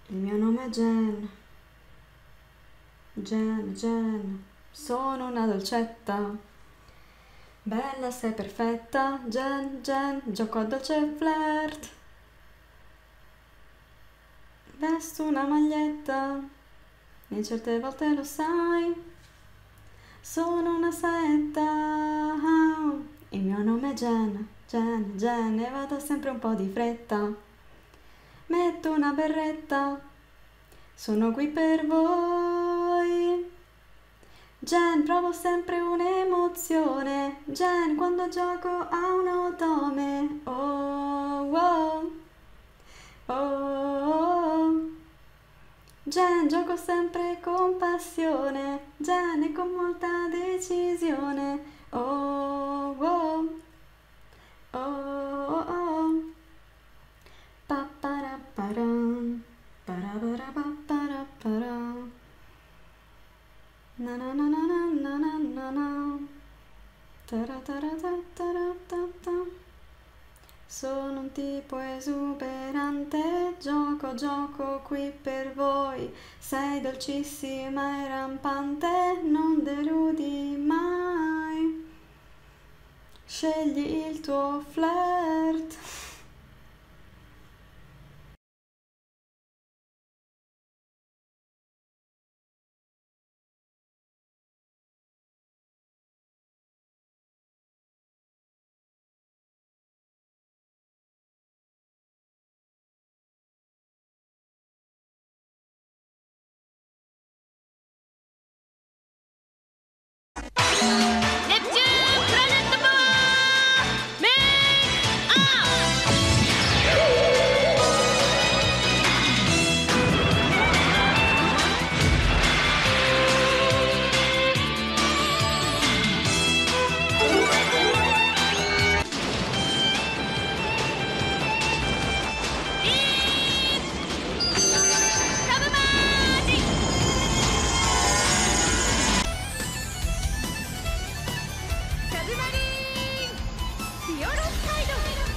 Il mio nome è Jen, Jen, Jen, sono una dolcetta, bella sei perfetta, Jen, Jen, gioco a dolce flirt, vesto una maglietta, e certe volte lo sai, sono una saetta, il mio nome è Jen, Jen, Jen, e vado sempre un po' di fretta, metto una berretta, sono qui per voi. Jen, provo sempre un'emozione. Jen, quando gioco a un otome. Oh, oh, oh, oh. Jen, gioco sempre con passione. Jen, e con molta decisione. Oh, oh, oh, oh, oh. Paparaparam, paraparapaparam. Na na na na na na na na na. Tarataratatata. Sono un tipo esuberante, gioco qui per voi. Sei dolcissima e rampante, non deludi mai. Scegli il tuo flirt. Neptune Planet Power! Make up! Kabumadi! Submarine! Fioroside!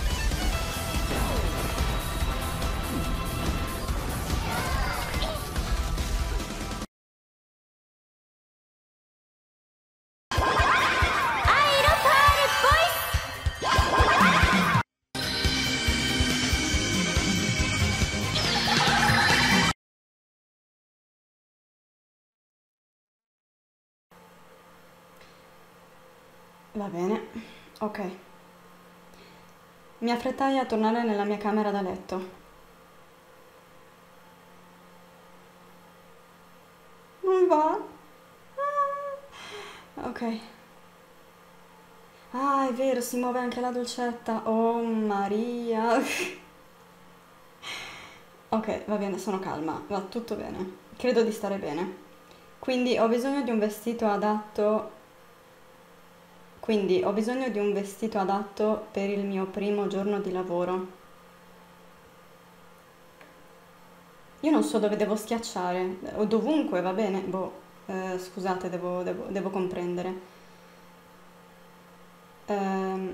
Aeropare Boys! Va bene, ok. Mi affrettai a tornare nella mia camera da letto. Non va? Ah, ok. Ah, è vero, si muove anche la dolcetta. Oh Maria. Ok, va bene, sono calma, va tutto bene. Credo di stare bene. Quindi ho bisogno di un vestito adatto. Quindi ho bisogno di un vestito adatto per il mio primo giorno di lavoro. Io non so dove devo schiacciare, o dovunque, va bene. Boh, scusate, devo comprendere. Ehm,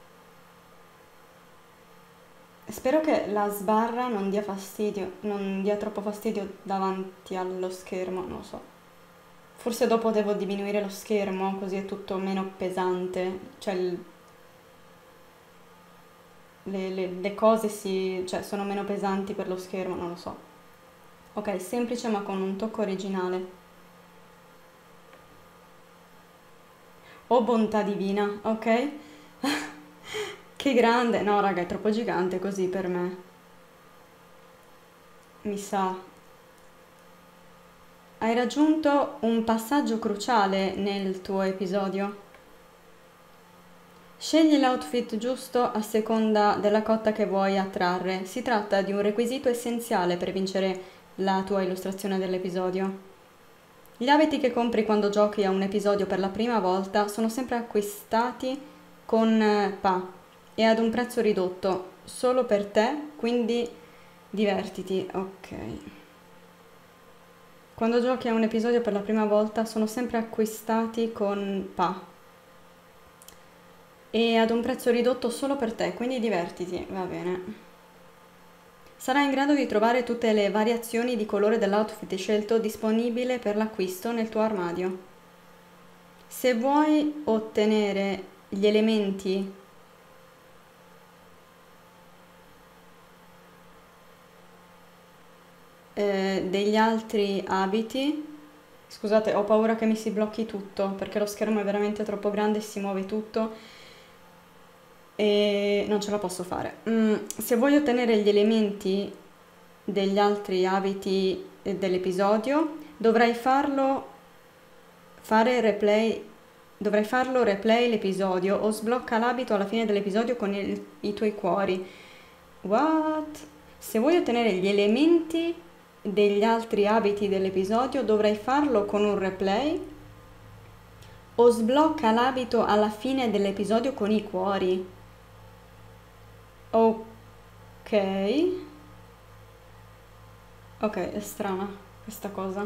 Spero che la sbarra non dia fastidio, non dia troppo fastidio davanti allo schermo, non lo so. Forse dopo devo diminuire lo schermo, così è tutto meno pesante, cioè le cose cioè, sono meno pesanti per lo schermo, non lo so. Ok, semplice ma con un tocco originale. Oh bontà divina, ok? Che grande! No, raga, è troppo gigante così per me. Mi sa. Hai raggiunto un passaggio cruciale nel tuo episodio. Scegli l'outfit giusto a seconda della cotta che vuoi attrarre. Si tratta di un requisito essenziale per vincere la tua illustrazione dell'episodio. Gli abiti che compri quando giochi a un episodio per la prima volta sono sempre acquistati con PA e ad un prezzo ridotto, solo per te, quindi divertiti. Ok. Quando giochi a un episodio per la prima volta sono sempre acquistati con PA e ad un prezzo ridotto solo per te, quindi divertiti, va bene. Sarà in grado di trovare tutte le variazioni di colore dell'outfit scelto disponibile per l'acquisto nel tuo armadio. Se vuoi ottenere gli elementi degli altri abiti, scusate, ho paura che mi si blocchi tutto perché lo schermo è veramente troppo grande e si muove tutto e non ce la posso fare. Se vuoi ottenere gli elementi degli altri abiti dell'episodio, dovrai farlo replay l'episodio o sblocca l'abito alla fine dell'episodio con i tuoi cuori. What? Se vuoi ottenere gli elementi degli altri abiti dell'episodio, dovrai farlo con un replay o sblocca l'abito alla fine dell'episodio con i cuori. Ok. Ok, è strana questa cosa.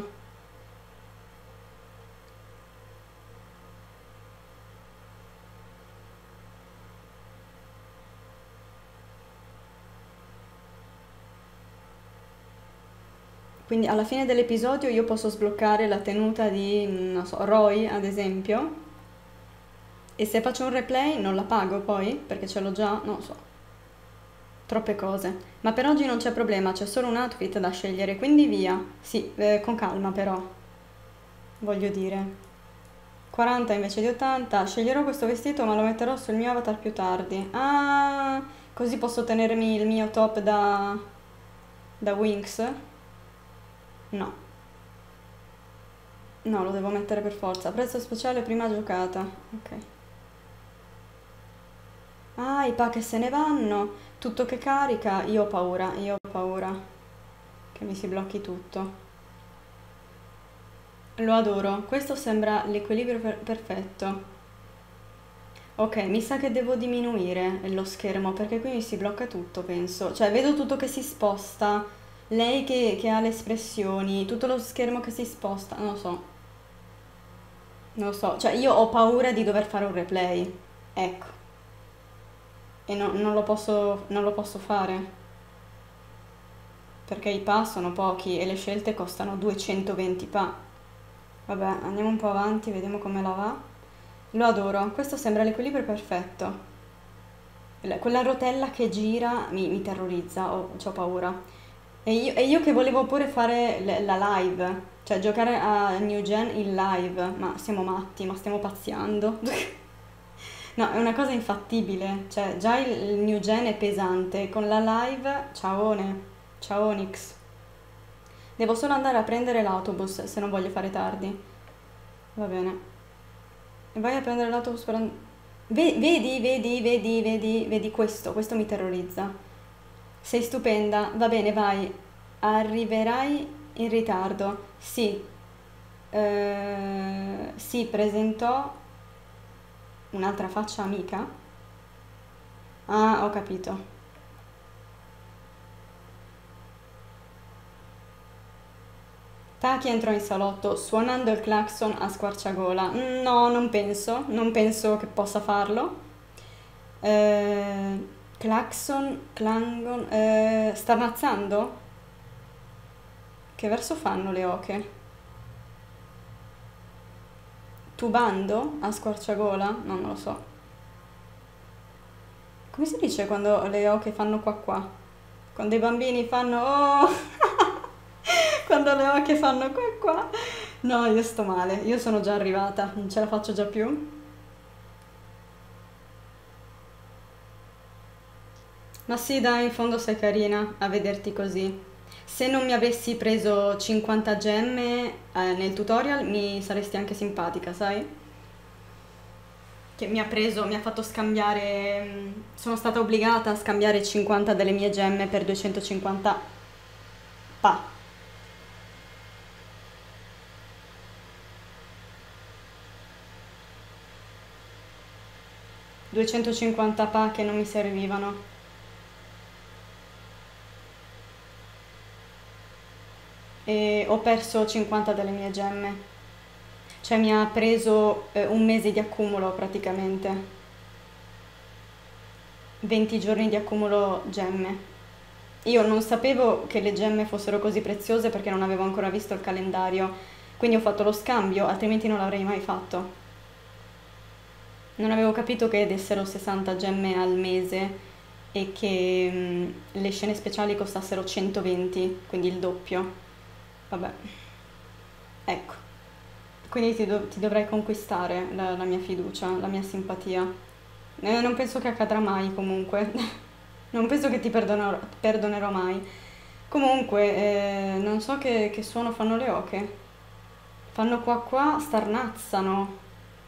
Quindi alla fine dell'episodio io posso sbloccare la tenuta di, non so, Roy ad esempio. E se faccio un replay non la pago poi, perché ce l'ho già, non lo so. Troppe cose. Ma per oggi non c'è problema, c'è solo un outfit da scegliere, quindi via. Sì, con calma però. Voglio dire. 40 invece di 80. Sceglierò questo vestito ma lo metterò sul mio avatar più tardi. Ah, così posso tenermi il mio top da Winx? No. No, lo devo mettere per forza. Prezzo speciale prima giocata. Ok. Ah, i pack che se ne vanno. Tutto che carica. Io ho paura che mi si blocchi tutto. Lo adoro. Questo sembra l'equilibrio perfetto. Ok, mi sa che devo diminuire lo schermo perché qui mi si blocca tutto, penso. Cioè, vedo tutto che si sposta. Lei che ha le espressioni, tutto lo schermo che si sposta. Non lo so. Non lo so. Cioè, io ho paura di dover fare un replay. Ecco. E non lo posso fare. Perché i pa sono pochi e le scelte costano 220 pa. Vabbè, andiamo un po' avanti, vediamo come la va. Lo adoro, questo sembra l'equilibrio perfetto. Quella rotella che gira mi terrorizza, c'ho paura. E io che volevo pure fare la live, cioè giocare a New Gen in live, ma siamo matti, ma stiamo pazziando. No, è una cosa infattibile, cioè già il New Gen è pesante, con la live, ciaone, ciao Onyx. Devo solo andare a prendere l'autobus se non voglio fare tardi. Va bene. Vai a prendere l'autobus per... Vedi questo mi terrorizza. Sei stupenda, va bene, vai. Arriverai in ritardo. Sì. Sì, presentò un'altra faccia amica. Ah, ho capito. Taki entrò in salotto suonando il clacson a squarciagola. No, non penso che possa farlo. Clacson, clangon, sta ammazzando? Che verso fanno le oche? Tubando a squarciagola? No, non lo so. Come si dice quando le oche fanno qua qua? Quando i bambini fanno oh! Quando le oche fanno qua qua. No, io sto male, io sono già arrivata, non ce la faccio già più. Ma sì, dai, in fondo sei carina a vederti così. Se non mi avessi preso 50 gemme nel tutorial mi saresti anche simpatica, sai? Che mi ha fatto scambiare, sono stata obbligata a scambiare 50 delle mie gemme per 250 pa. 250 pa che non mi servivano. E ho perso 50 delle mie gemme. Cioè mi ha preso un mese di accumulo praticamente. 20 giorni di accumulo gemme. io non sapevo che le gemme fossero così preziose perché non avevo ancora visto il calendario, quindi ho fatto lo scambio, altrimenti non l'avrei mai fatto. Non avevo capito che dessero 60 gemme al mese e che le scene speciali costassero 120, quindi il doppio. Vabbè, ecco. Quindi ti dovrai conquistare la mia fiducia, la mia simpatia. Non penso che accadrà mai comunque. Non penso che ti perdonerò mai. Comunque, non so che suono fanno le oche. Fanno qua qua, starnazzano.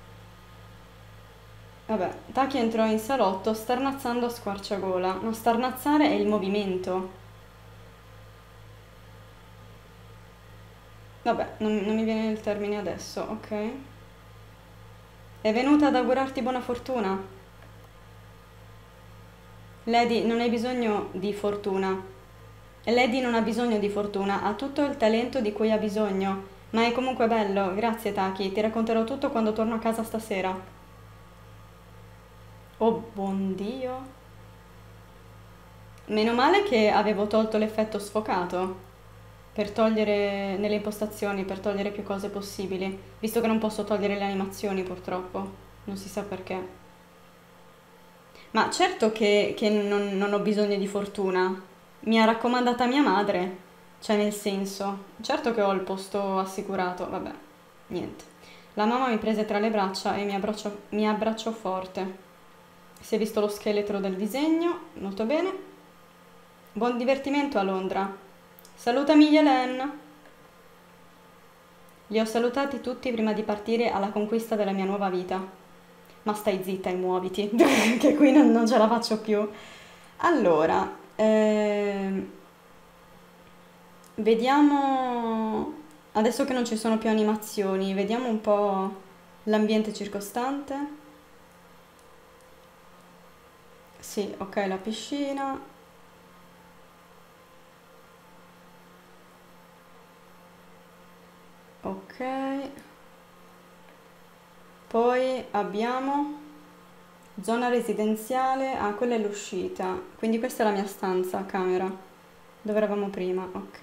Vabbè, Taki entrò in salotto starnazzando a squarciagola. No, starnazzare è il movimento. Vabbè, non mi viene il termine adesso, ok? È venuta ad augurarti buona fortuna. Lady, non hai bisogno di fortuna. Lady non ha bisogno di fortuna, ha tutto il talento di cui ha bisogno. Ma è comunque bello, grazie Taki, ti racconterò tutto quando torno a casa stasera. Oh, buon Dio. Meno male che avevo tolto l'effetto sfocato per togliere nelle impostazioni, per togliere più cose possibili, visto che non posso togliere le animazioni purtroppo, non si sa perché. Ma certo che non ho bisogno di fortuna, mi ha raccomandata mia madre, cioè nel senso, certo che ho il posto assicurato, vabbè, niente. La mamma mi prese tra le braccia e mi abbracciò forte. Si è visto lo scheletro del disegno, molto bene. Buon divertimento a Londra. Salutami Yelen. Li ho salutati tutti prima di partire alla conquista della mia nuova vita. Ma stai zitta e muoviti, che qui non ce la faccio più. Allora, vediamo, adesso che non ci sono più animazioni, vediamo un po' l'ambiente circostante. Sì, ok, la piscina. Ok. Poi abbiamo zona residenziale. Ah, quella è l'uscita. Quindi questa è la mia stanza, camera, dove eravamo prima. Ok.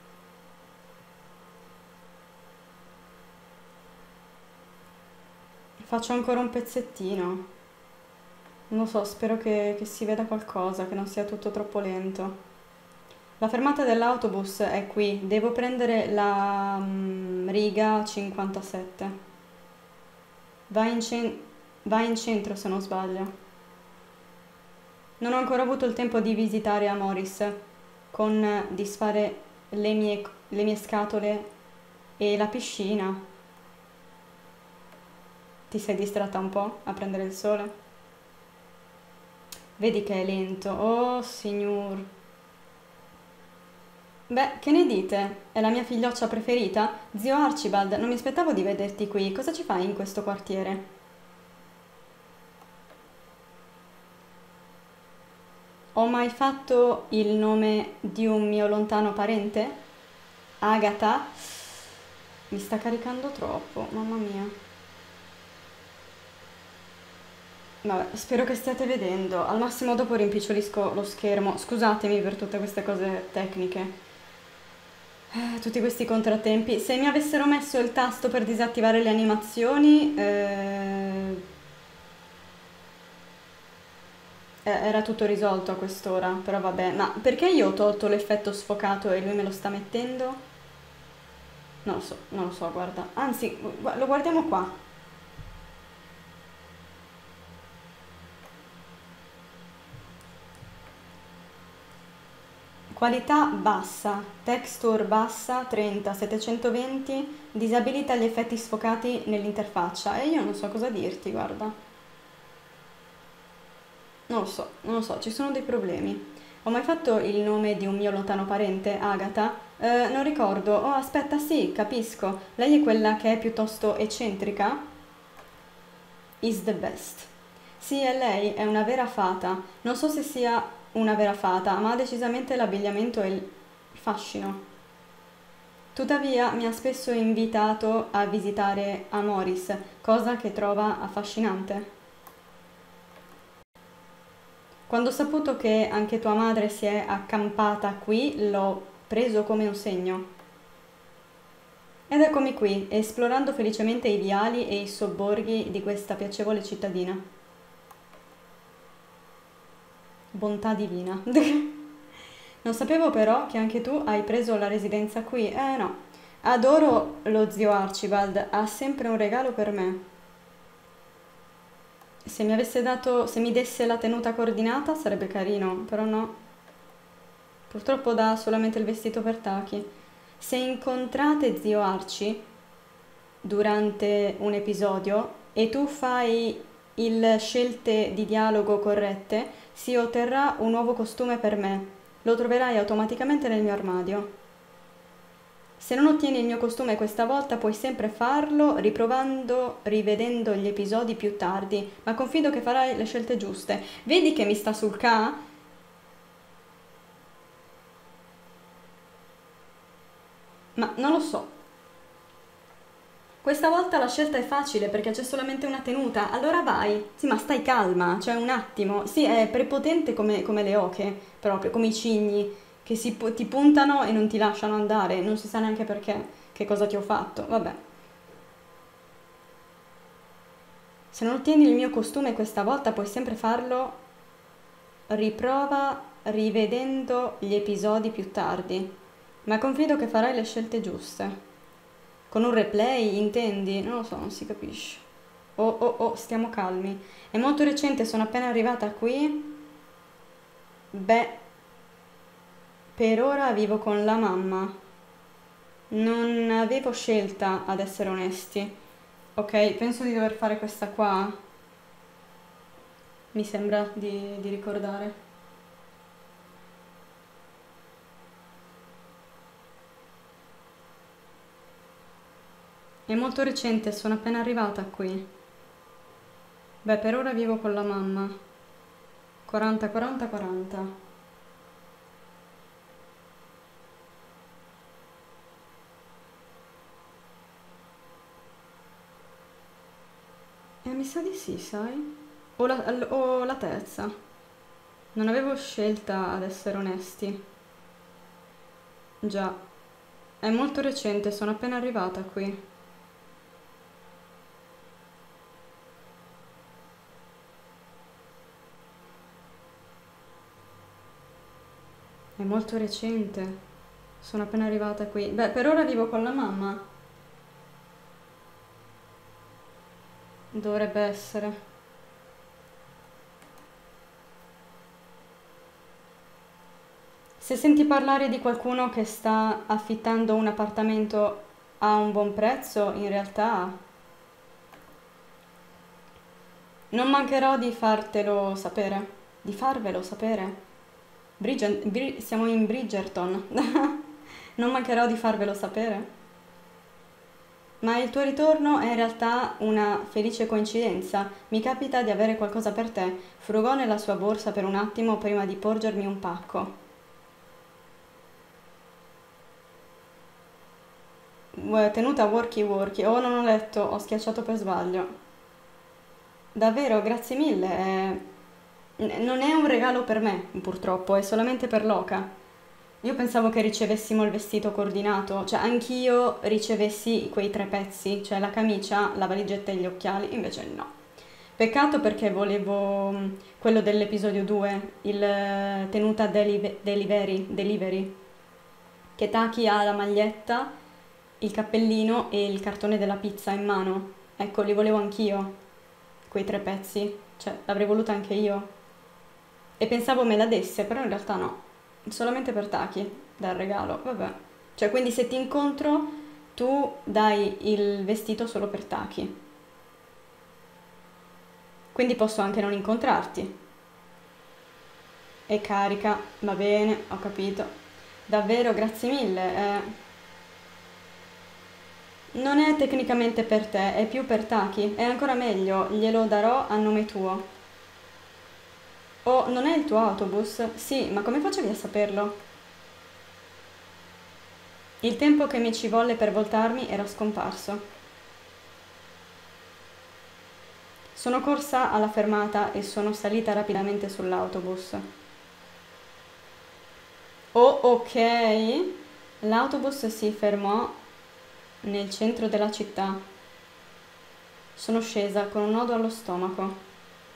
Faccio ancora un pezzettino. Non lo so, spero che si veda qualcosa, che non sia tutto troppo lento. La fermata dell'autobus è qui, devo prendere la riga 57. Va in, cen- Va in centro se non sbaglio. Non ho ancora avuto il tempo di visitare Amoris con disfare le mie scatole e la piscina. Ti sei distratta un po' a prendere il sole? Vedi che è lento. Oh, signor. Beh, che ne dite? È la mia figlioccia preferita? Zio Archibald, non mi aspettavo di vederti qui. Cosa ci fai in questo quartiere? Ho mai fatto il nome di un mio lontano parente? Agatha? Mi sta caricando troppo, mamma mia. Vabbè, spero che stiate vedendo. Al massimo dopo rimpicciolisco lo schermo. Scusatemi per tutte queste cose tecniche. Tutti questi contrattempi. Se mi avessero messo il tasto per disattivare le animazioni, era tutto risolto a quest'ora. Però vabbè, ma perché io ho tolto l'effetto sfocato e lui me lo sta mettendo? Non lo so, guarda. Anzi, lo guardiamo qua. Qualità bassa, texture bassa, 30, 720, disabilita gli effetti sfocati nell'interfaccia. E io non so cosa dirti, guarda. Non lo so, ci sono dei problemi. Ho mai fatto il nome di un mio lontano parente, Agatha? Non ricordo. Oh, aspetta, sì, capisco. Lei è quella che è piuttosto eccentrica? Is the best. Sì, è lei, è una vera fata. Non so se sia una vera fata, ma ha decisamente l'abbigliamento e il fascino. Tuttavia mi ha spesso invitato a visitare Amoris, cosa che trova affascinante. Quando ho saputo che anche tua madre si è accampata qui, l'ho preso come un segno. Ed eccomi qui, esplorando felicemente i viali e i sobborghi di questa piacevole cittadina. Bontà divina. Non sapevo però che anche tu hai preso la residenza qui. No. Adoro lo zio Archibald, ha sempre un regalo per me. Se mi desse la tenuta coordinata sarebbe carino, però no. Purtroppo dà solamente il vestito per Taki. Se incontrate zio Archie durante un episodio e tu fai le scelte di dialogo corrette, si otterrà un nuovo costume per me. Lo troverai automaticamente nel mio armadio. Se non ottieni il mio costume questa volta, puoi sempre farlo riprovando, rivedendo gli episodi più tardi, ma confido che farai le scelte giuste. Vedi che mi sta sul ca? Ma non lo so. Questa volta la scelta è facile perché c'è solamente una tenuta, allora vai. Sì, ma stai calma, cioè un attimo. Sì, è prepotente come le oche, proprio, come i cigni, che ti puntano e non ti lasciano andare, non si sa neanche perché, che cosa ti ho fatto, vabbè. Se non ottieni il mio costume questa volta puoi sempre farlo, riprova rivedendo gli episodi più tardi, ma confido che farai le scelte giuste. Con un replay, intendi? Non lo so, non si capisce. Oh, stiamo calmi. È molto recente, sono appena arrivata qui. Beh, per ora vivo con la mamma. Non avevo scelta, ad essere onesti. Ok, penso di dover fare questa qua. Mi sembra di ricordare. È molto recente, sono appena arrivata qui. Beh, per ora vivo con la mamma. 40, 40, 40. Mi sa di sì, sai? O la terza. Non avevo scelta, ad essere onesti. Già. È molto recente, sono appena arrivata qui. È molto recente. Sono appena arrivata qui. Beh, per ora vivo con la mamma. Dovrebbe essere. Se senti parlare di qualcuno che sta affittando un appartamento a un buon prezzo, in realtà non mancherò di fartelo sapere. Di farvelo sapere. Siamo in Bridgerton. Non mancherò di farvelo sapere. Ma il tuo ritorno è in realtà una felice coincidenza. Mi capita di avere qualcosa per te. Frugò nella sua borsa per un attimo prima di porgermi un pacco. Tenuta worky worky. Oh, non ho letto, ho schiacciato per sbaglio. Davvero, grazie mille. Non è un regalo per me, purtroppo, è solamente per Loka. Io pensavo che ricevessimo il vestito coordinato, cioè anch'io ricevessi quei 3 pezzi, cioè la camicia, la valigetta e gli occhiali, invece no. Peccato perché volevo quello dell'episodio 2, il tenuta delivery, che Taki ha la maglietta, il cappellino e il cartone della pizza in mano. Ecco, li volevo anch'io, quei 3 pezzi, cioè l'avrei voluto anche io. E pensavo me la desse, però in realtà no, solamente per Taki, dal regalo, vabbè. Cioè, quindi se ti incontro, tu dai il vestito solo per Taki. Quindi posso anche non incontrarti. E carica, va bene, ho capito. Davvero, grazie mille. Non è tecnicamente per te, è più per Taki. È ancora meglio, glielo darò a nome tuo. Oh, non è il tuo autobus? Sì, ma come facevi a saperlo? Il tempo che mi ci volle per voltarmi era scomparso. Sono corsa alla fermata e sono salita rapidamente sull'autobus. Oh, ok. L'autobus si fermò nel centro della città. Sono scesa con un nodo allo stomaco.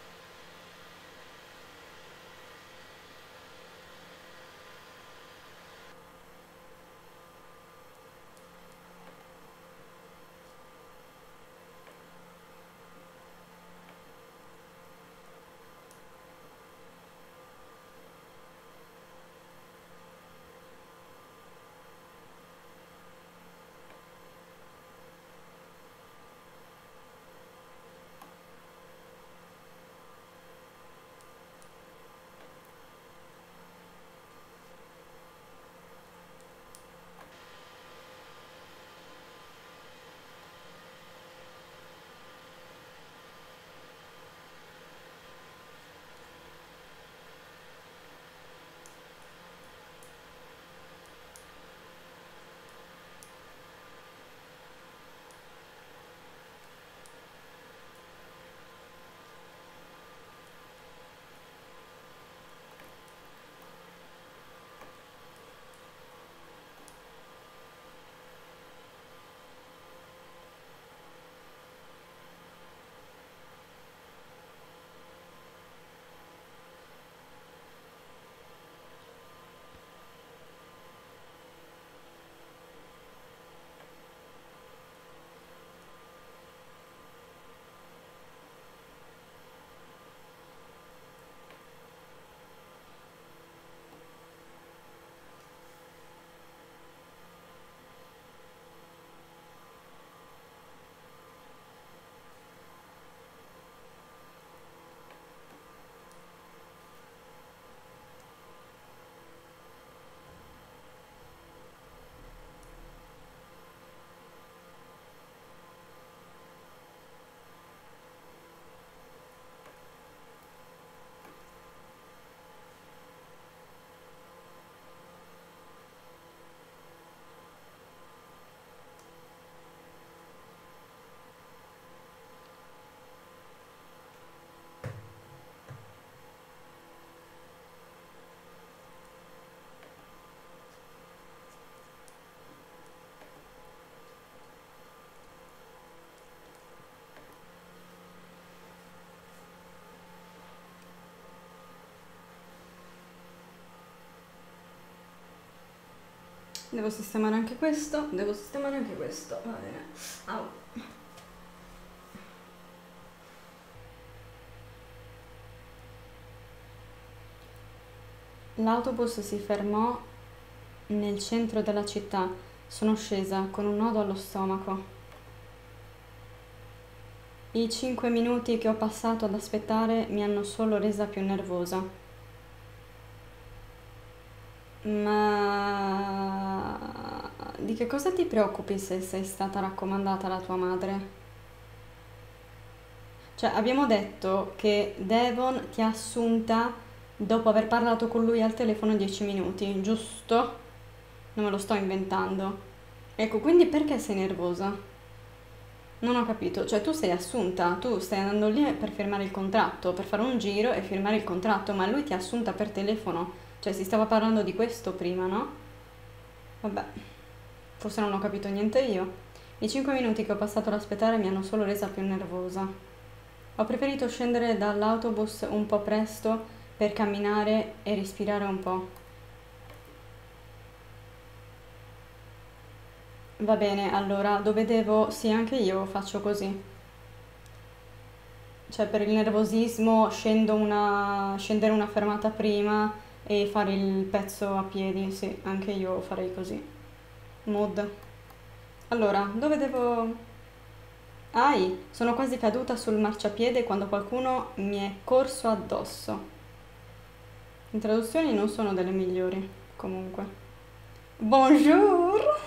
Devo sistemare anche questo, va bene. Au. L'autobus si fermò nel centro della città. Sono scesa con un nodo allo stomaco. I 5 minuti che ho passato ad aspettare mi hanno solo resa più nervosa. Ma di che cosa ti preoccupi se sei stata raccomandata alla tua madre? Cioè, abbiamo detto che Devon ti ha assunta dopo aver parlato con lui al telefono 10 minuti, giusto? Non me lo sto inventando. Ecco, quindi perché sei nervosa? Non ho capito, cioè tu sei assunta, tu stai andando lì per firmare il contratto, per fare un giro e firmare il contratto, ma lui ti ha assunta per telefono, cioè si stava parlando di questo prima, no? Vabbè, forse non ho capito niente io. I 5 minuti che ho passato ad aspettare mi hanno solo resa più nervosa. Ho preferito scendere dall'autobus un po' presto per camminare e respirare un po'. Va bene, allora, dove devo... Sì, anche io faccio così. Cioè, per il nervosismo scendere una fermata prima e fare il pezzo a piedi. Sì, anche io farei così. Mood. Allora, dove devo... Ai, sono quasi caduta sul marciapiede quando qualcuno mi è corso addosso. Le traduzioni non sono delle migliori, comunque. Bonjour!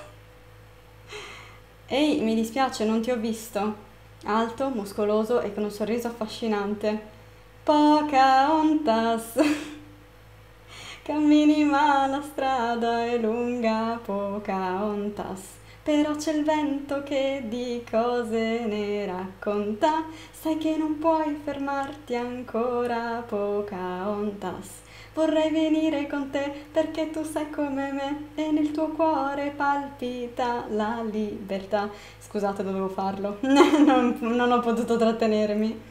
Ehi, mi dispiace, non ti ho visto. Alto, muscoloso e con un sorriso affascinante. Pocahontas. Cammini ma la strada è lunga, Pocahontas. Però c'è il vento che di cose ne racconta, sai che non puoi fermarti ancora, Pocahontas. Vorrei venire con te perché tu sei come me e nel tuo cuore palpita la libertà. Scusate, dovevo farlo. Non ho potuto trattenermi.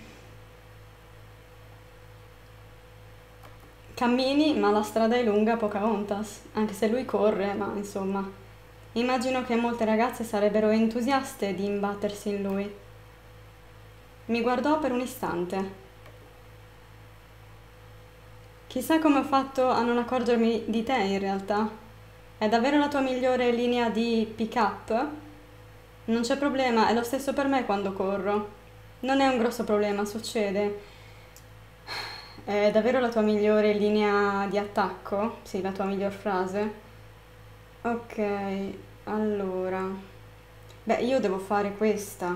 Cammini, ma la strada è lunga, Pocahontas. Anche se lui corre, ma insomma. Immagino che molte ragazze sarebbero entusiaste di imbattersi in lui. Mi guardò per un istante. Chissà come ho fatto a non accorgermi di te in realtà. È davvero la tua migliore linea di pick-up? Non c'è problema, è lo stesso per me quando corro. Non è un grosso problema, succede. È davvero la tua migliore linea di attacco? Sì, la tua miglior frase. Ok, allora. Beh, io devo fare questa.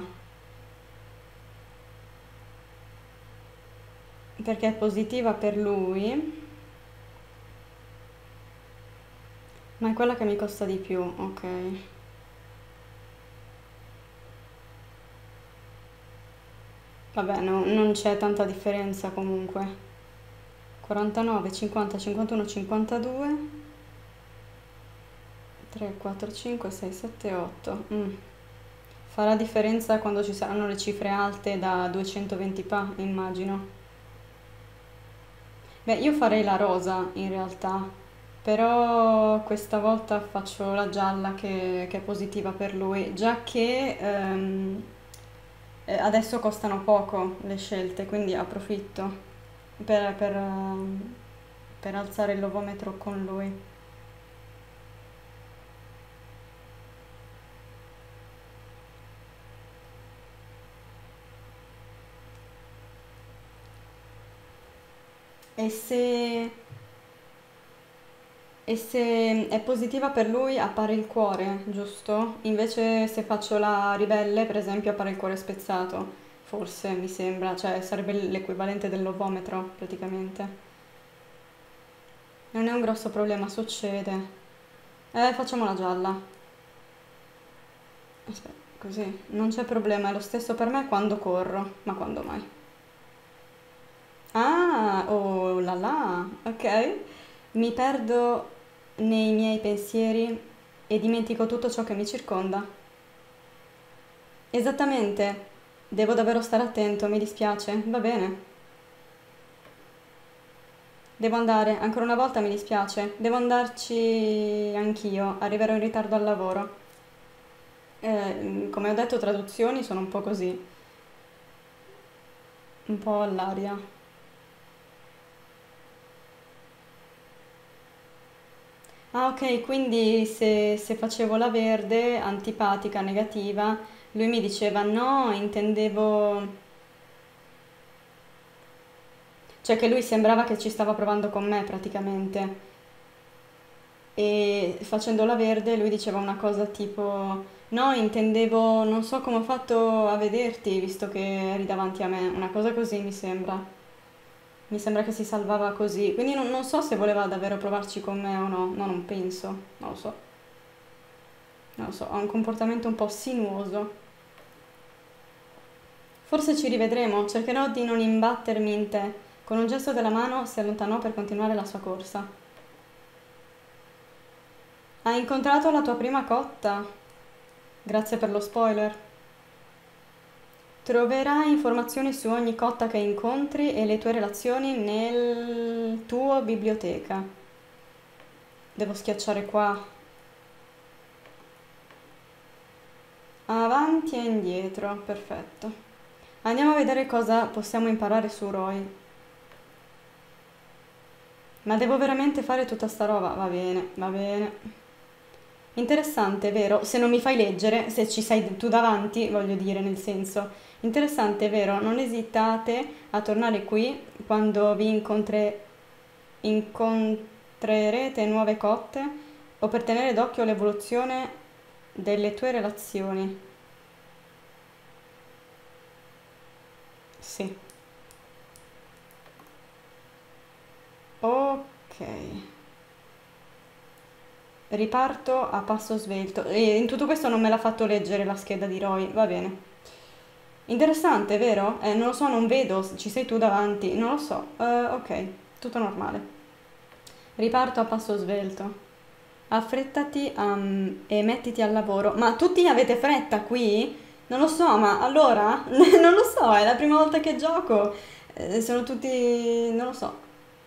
Perché è positiva per lui. Ma è quella che mi costa di più, ok. Vabbè, non c'è tanta differenza comunque. 49, 50, 51, 52, 3, 4, 5, 6, 7, 8. Farà differenza quando ci saranno le cifre alte da 220 pa, immagino. Beh, io farei la rosa in realtà, però questa volta faccio la gialla che è positiva per lui, già che adesso costano poco le scelte, quindi approfitto per, per, ehm, per alzare il lovometro con lui. E se, e se è positiva per lui appare il cuore, giusto? Invece se faccio la ribelle, per esempio, appare il cuore spezzato. Forse mi sembra, cioè sarebbe l'equivalente dell'ovometro praticamente. Non è un grosso problema, succede. Facciamo la gialla. Aspetta, così. Non c'è problema, è lo stesso per me quando corro. Ma quando mai? Ah, oh là là, ok. Mi perdo nei miei pensieri e dimentico tutto ciò che mi circonda. Esattamente. Devo davvero stare attento, mi dispiace. Va bene. Devo andare, ancora una volta mi dispiace. Devo andarci anch'io, arriverò in ritardo al lavoro. Come ho detto, traduzioni sono un po' così, un po' all'aria. Ah, ok, quindi se facevo la verde, antipatica, negativa, lui mi diceva no, intendevo. Cioè che lui sembrava che ci stava provando con me praticamente. E facendo la verde lui diceva una cosa tipo no, intendevo, non so come ho fatto a vederti visto che eri davanti a me, una cosa così mi sembra. Mi sembra che si salvava così, quindi non so se voleva davvero provarci con me o no, no, non penso, non lo so, non lo so, ha un comportamento un po' sinuoso. Forse ci rivedremo, cercherò di non imbattermi in te. Con un gesto della mano si allontanò per continuare la sua corsa. Hai incontrato la tua prima cotta? Grazie per lo spoiler. Troverai informazioni su ogni cotta che incontri e le tue relazioni nel tuo biblioteca. Devo schiacciare qua. Avanti e indietro, perfetto. Andiamo a vedere cosa possiamo imparare su Roy. Ma devo veramente fare tutta sta roba? Va bene, va bene. Interessante, vero? Se non mi fai leggere, se ci sei tu davanti, voglio dire, nel senso. Interessante, vero? Non esitate a tornare qui quando incontrerete nuove cotte o per tenere d'occhio l'evoluzione delle tue relazioni. Sì. Ok. Riparto a passo svelto. E in tutto questo non me l'ha fatto leggere la scheda di Roy, va bene. Interessante, vero? Non lo so, non vedo, ci sei tu davanti, non lo so. Ok, tutto normale. Riparto a passo svelto. Affrettati e mettiti al lavoro. Ma tutti avete fretta qui? Non lo so, ma allora? Non lo so, è la prima volta che gioco. Sono tutti... non lo so.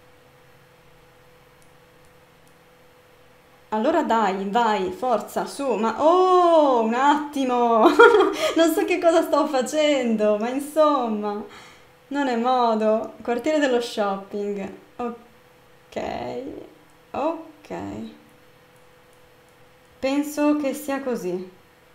Allora dai, vai, forza, su, ma... Oh, un attimo! Non so che cosa sto facendo, ma insomma, non è modo. Quartiere dello shopping. Ok, ok. Penso che sia così.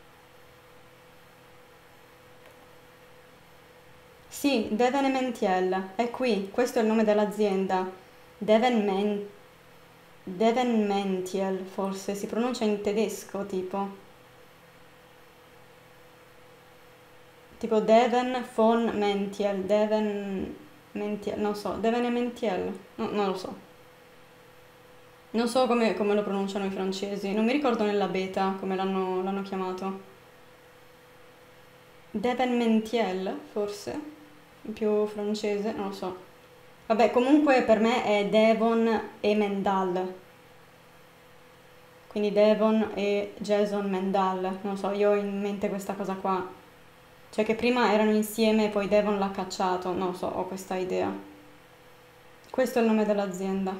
Sì, Devon e Mentiel. È qui, questo è il nome dell'azienda. Devon Men... Devon Mentiel, forse, si pronuncia in tedesco, tipo. Tipo Devon von Mentiel, Devon Mentiel, non so, Devon e Mentiel, non lo so. Non so come lo pronunciano i francesi, non mi ricordo nella beta come l'hanno chiamato. Devon Mentiel, forse, più francese, non lo so. Vabbè, comunque per me è Devon e Mendal, quindi Devon e Jason Mendal, non so, io ho in mente questa cosa qua. Cioè che prima erano insieme e poi Devon l'ha cacciato, non lo so, ho questa idea. Questo è il nome dell'azienda.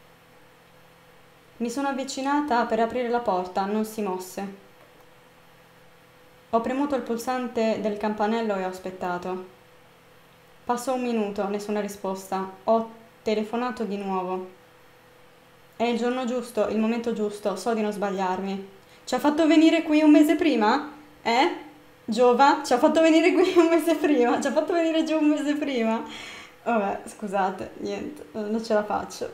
Mi sono avvicinata per aprire la porta, non si mosse. Ho premuto il pulsante del campanello e ho aspettato. Passò un minuto, nessuna risposta. Ho telefonato di nuovo. È il giorno giusto, il momento giusto, so di non sbagliarmi. Ci ha fatto venire qui un mese prima? Giova? Ci ha fatto venire qui un mese prima? Ci ha fatto venire giù un mese prima? Vabbè, scusate, niente, non ce la faccio.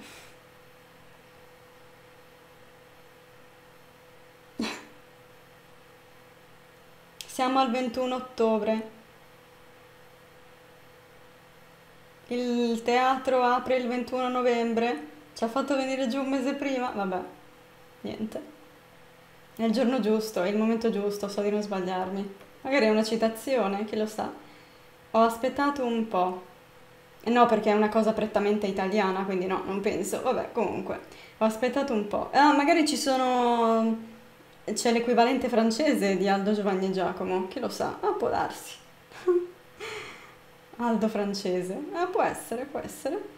Siamo al 21 ottobre. Il teatro apre il 21 novembre. Ci ha fatto venire giù un mese prima? Vabbè, niente. È il giorno giusto, è il momento giusto, so di non sbagliarmi. Magari è una citazione, chi lo sa. Ho aspettato un po'. No, perché è una cosa prettamente italiana, quindi no, non penso. Vabbè, comunque, ho aspettato un po'. Ah, magari ci sono... C'è l'equivalente francese di Aldo, Giovanni e Giacomo, chi lo sa? Ah, può darsi. Aldo francese. Ah, può essere, può essere.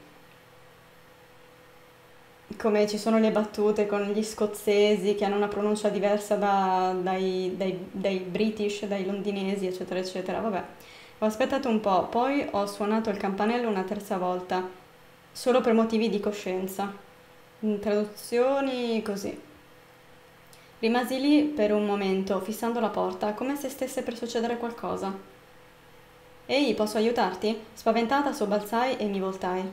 Come ci sono le battute con gli scozzesi che hanno una pronuncia diversa dai British, dai londinesi, eccetera, eccetera. Vabbè, ho aspettato un po', poi ho suonato il campanello una terza volta, solo per motivi di coscienza. Traduzioni così. Rimasi lì per un momento, fissando la porta, come se stesse per succedere qualcosa. Ehi, posso aiutarti? Spaventata sobbalzai e mi voltai.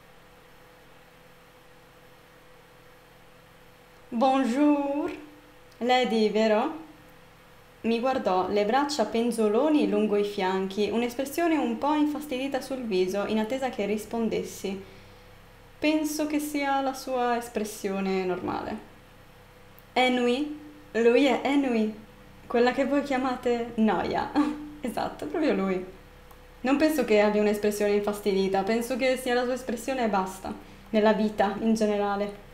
Bonjour! Lady, vero? Mi guardò, le braccia penzoloni lungo i fianchi, un'espressione un po' infastidita sul viso, in attesa che rispondessi. Penso che sia la sua espressione normale. Ennui? Lui è Ennui, quella che voi chiamate noia. Esatto, proprio lui. Non penso che abbia un'espressione infastidita, penso che sia la sua espressione e basta, nella vita in generale.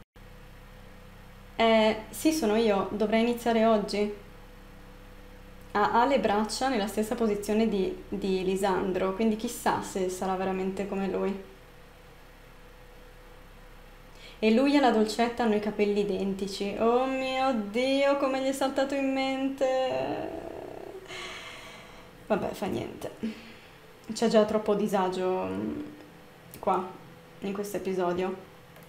Sì, sono io, dovrei iniziare oggi. Ha le braccia nella stessa posizione di Lisandro, quindi chissà se sarà veramente come lui. E lui e la dolcetta hanno i capelli identici. Oh mio Dio, come gli è saltato in mente. Vabbè, fa niente. C'è già troppo disagio qua, in questo episodio.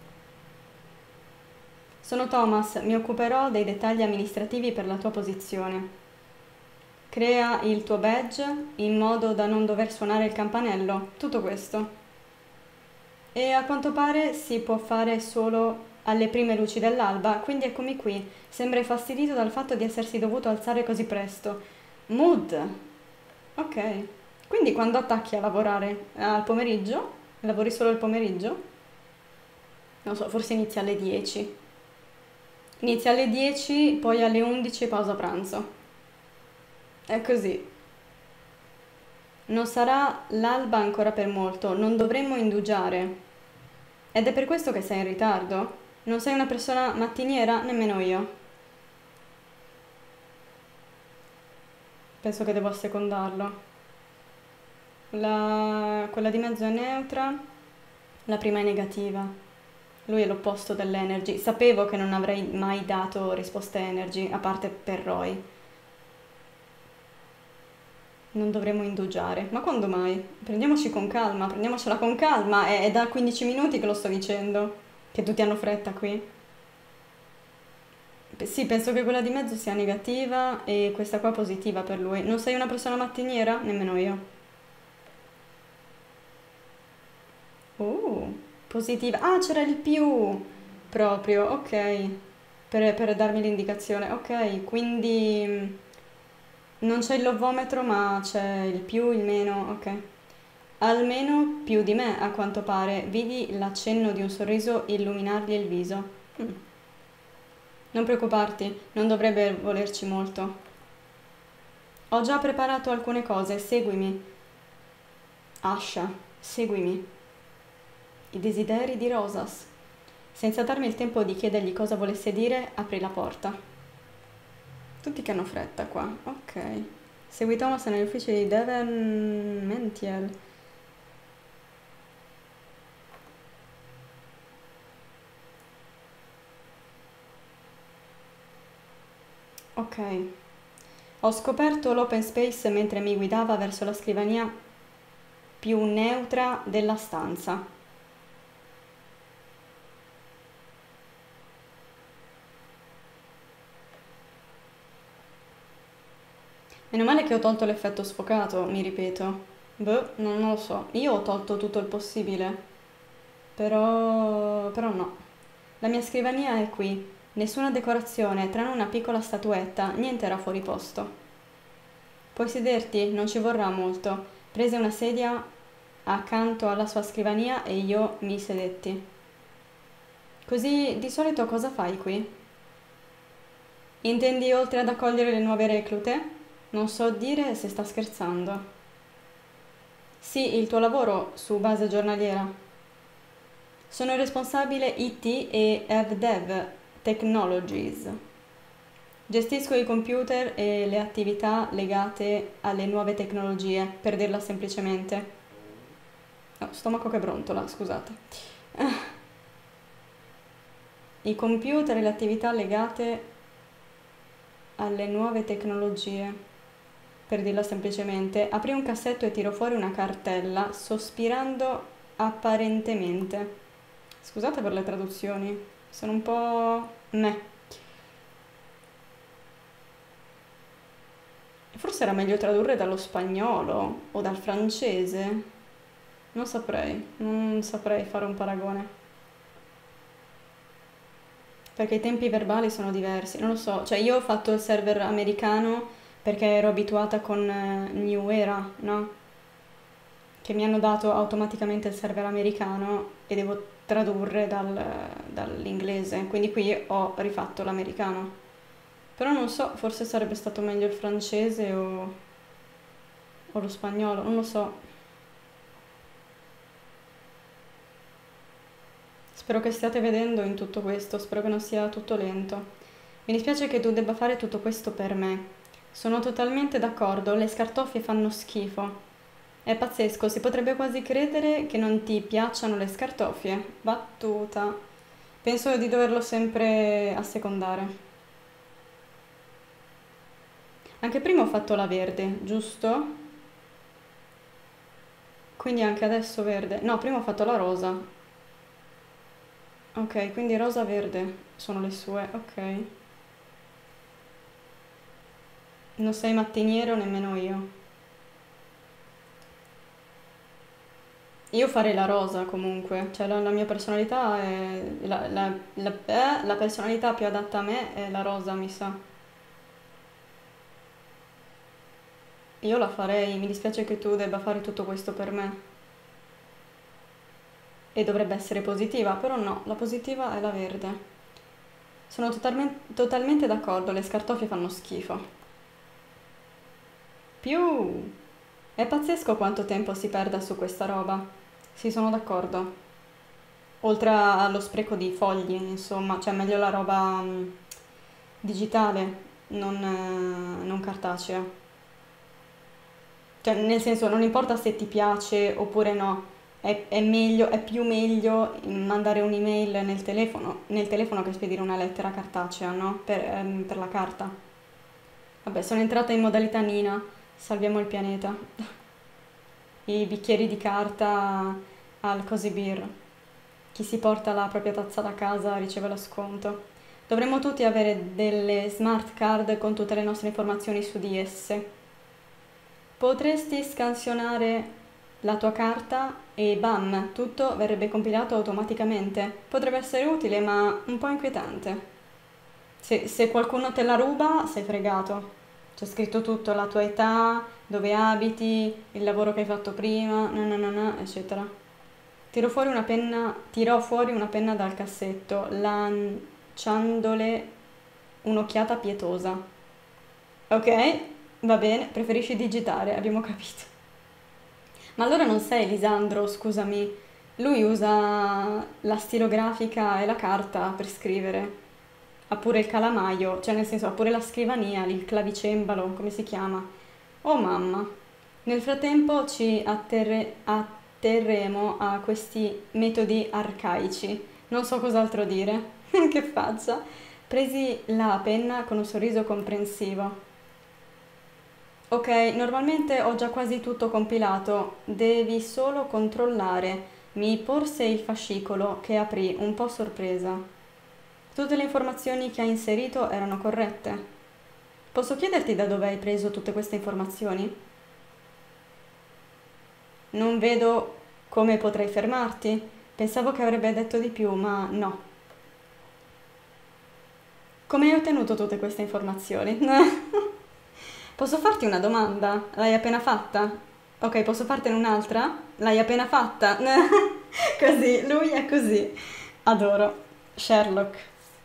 Sono Thomas, mi occuperò dei dettagli amministrativi per la tua posizione. Crea il tuo badge in modo da non dover suonare il campanello, tutto questo. E a quanto pare si può fare solo alle prime luci dell'alba, quindi eccomi qui. Sembra infastidito dal fatto di essersi dovuto alzare così presto. Mood. Ok. Quindi quando attacchi a lavorare? Al pomeriggio? Lavori solo il pomeriggio? Non so, forse inizia alle 10. Inizia alle 10, poi alle 11 pausa pranzo. È così. Non sarà l'alba ancora per molto, non dovremmo indugiare. Ed è per questo che sei in ritardo? Non sei una persona mattiniera? Nemmeno io. Penso che devo assecondarlo. Quella di mezzo è neutra, la prima è negativa. Lui è l'opposto dell'energy. Sapevo che non avrei mai dato risposte energy, a parte per Roy. Non dovremmo indugiare. Ma quando mai? Prendiamoci con calma, prendiamocela con calma. È da 15 minuti che lo sto dicendo. Che tutti hanno fretta qui. Sì, penso che quella di mezzo sia negativa e questa qua positiva per lui. Non sei una persona mattiniera? Nemmeno io. Positiva. Ah, c'era il più proprio, ok. Per darmi l'indicazione. Ok, quindi non c'è il lovometro, ma c'è il più, il meno, ok. Almeno più di me, a quanto pare. Vidi l'accenno di un sorriso illuminargli il viso. Mm. Non preoccuparti, non dovrebbe volerci molto. Ho già preparato alcune cose, seguimi. Asha, seguimi. I desideri di Rosas. Senza darmi il tempo di chiedergli cosa volesse dire, aprì la porta. Tutti che hanno fretta qua, ok. Segui Thomas negli uffici di Devon Mentiel. Ok. Ho scoperto l'open space mentre mi guidava verso la scrivania più neutra della stanza. Meno male che ho tolto l'effetto sfocato, mi ripeto. Boh, non lo so. Io ho tolto tutto il possibile. Però no. La mia scrivania è qui. Nessuna decorazione, tranne una piccola statuetta. Niente era fuori posto. Puoi sederti, non ci vorrà molto. Prese una sedia accanto alla sua scrivania e io mi sedetti. Così, di solito cosa fai qui? Intendi oltre ad accogliere le nuove reclute? Non so dire se sta scherzando. Sì, il tuo lavoro su base giornaliera. Sono il responsabile IT e EvDev Technologies. Gestisco i computer e le attività legate alle nuove tecnologie, per dirla semplicemente. Oh, stomaco che brontola, scusate. I computer e le attività legate alle nuove tecnologie, per dirla semplicemente. Aprì un cassetto e tirò fuori una cartella, sospirando apparentemente. Scusate per le traduzioni, sono un po' meh. Forse era meglio tradurre dallo spagnolo o dal francese. Non saprei fare un paragone. Perché i tempi verbali sono diversi, non lo so. Cioè io ho fatto il server americano perché ero abituata con New Era, no? Che mi hanno dato automaticamente il server americano e devo tradurre dall'inglese. Quindi qui ho rifatto l'americano. Però non so, forse sarebbe stato meglio il francese o lo spagnolo, non lo so. Spero che stiate vedendo in tutto questo, spero che non sia tutto lento. Mi dispiace che tu debba fare tutto questo per me. Sono totalmente d'accordo, le scartoffie fanno schifo. È pazzesco, si potrebbe quasi credere che non ti piacciono le scartoffie. Battuta. Penso di doverlo sempre assecondare. Anche prima ho fatto la verde, giusto? Quindi anche adesso verde. No, prima ho fatto la rosa. Ok, quindi rosa verde sono le sue, ok. Non sei mattiniero nemmeno io. Io farei la rosa comunque, cioè la mia personalità è... la personalità più adatta a me è la rosa, mi sa. Io la farei, mi dispiace che tu debba fare tutto questo per me. E dovrebbe essere positiva, però no, la positiva è la verde. Sono totalmente d'accordo, le scartoffie fanno schifo. Più... È pazzesco quanto tempo si perda su questa roba. Sì, sono d'accordo. Oltre allo spreco di fogli, insomma, cioè meglio la roba digitale, non cartacea. Cioè, nel senso, non importa se ti piace oppure no, è meglio, è più meglio mandare un'email nel telefono che spedire una lettera cartacea, no? Per la carta. Vabbè, sono entrata in modalità Nina, salviamo il pianeta. I bicchieri di carta al Cozy Beer. Chi si porta la propria tazza da casa riceve lo sconto. Dovremmo tutti avere delle smart card con tutte le nostre informazioni su di esse. Potresti scansionare la tua carta e bam, tutto verrebbe compilato automaticamente. Potrebbe essere utile, ma un po' inquietante. Se qualcuno te la ruba, sei fregato. C'è scritto tutto, la tua età, dove abiti, il lavoro che hai fatto prima, eccetera. Tirò fuori una penna dal cassetto, lanciandole un'occhiata pietosa. Ok, va bene, preferisci digitare, abbiamo capito. Ma allora non sei Lisandro, scusami. Lui usa la stilografica e la carta per scrivere. Ha pure il calamaio, cioè nel senso ha pure la scrivania, il clavicembalo, come si chiama. Oh mamma. Nel frattempo ci atterremo a questi metodi arcaici. Non so cos'altro dire. Che faccia. Presi la penna con un sorriso comprensivo. Ok, normalmente ho già quasi tutto compilato, devi solo controllare. Mi porse il fascicolo che aprì un po' sorpresa. Tutte le informazioni che hai inserito erano corrette. Posso chiederti da dove hai preso tutte queste informazioni? Non vedo come potrei fermarti. Pensavo che avrebbe detto di più, ma no. Come hai ottenuto tutte queste informazioni? Posso farti una domanda? L'hai appena fatta? Ok, posso fartene un'altra? L'hai appena fatta? Così, lui è così. Adoro. Sherlock.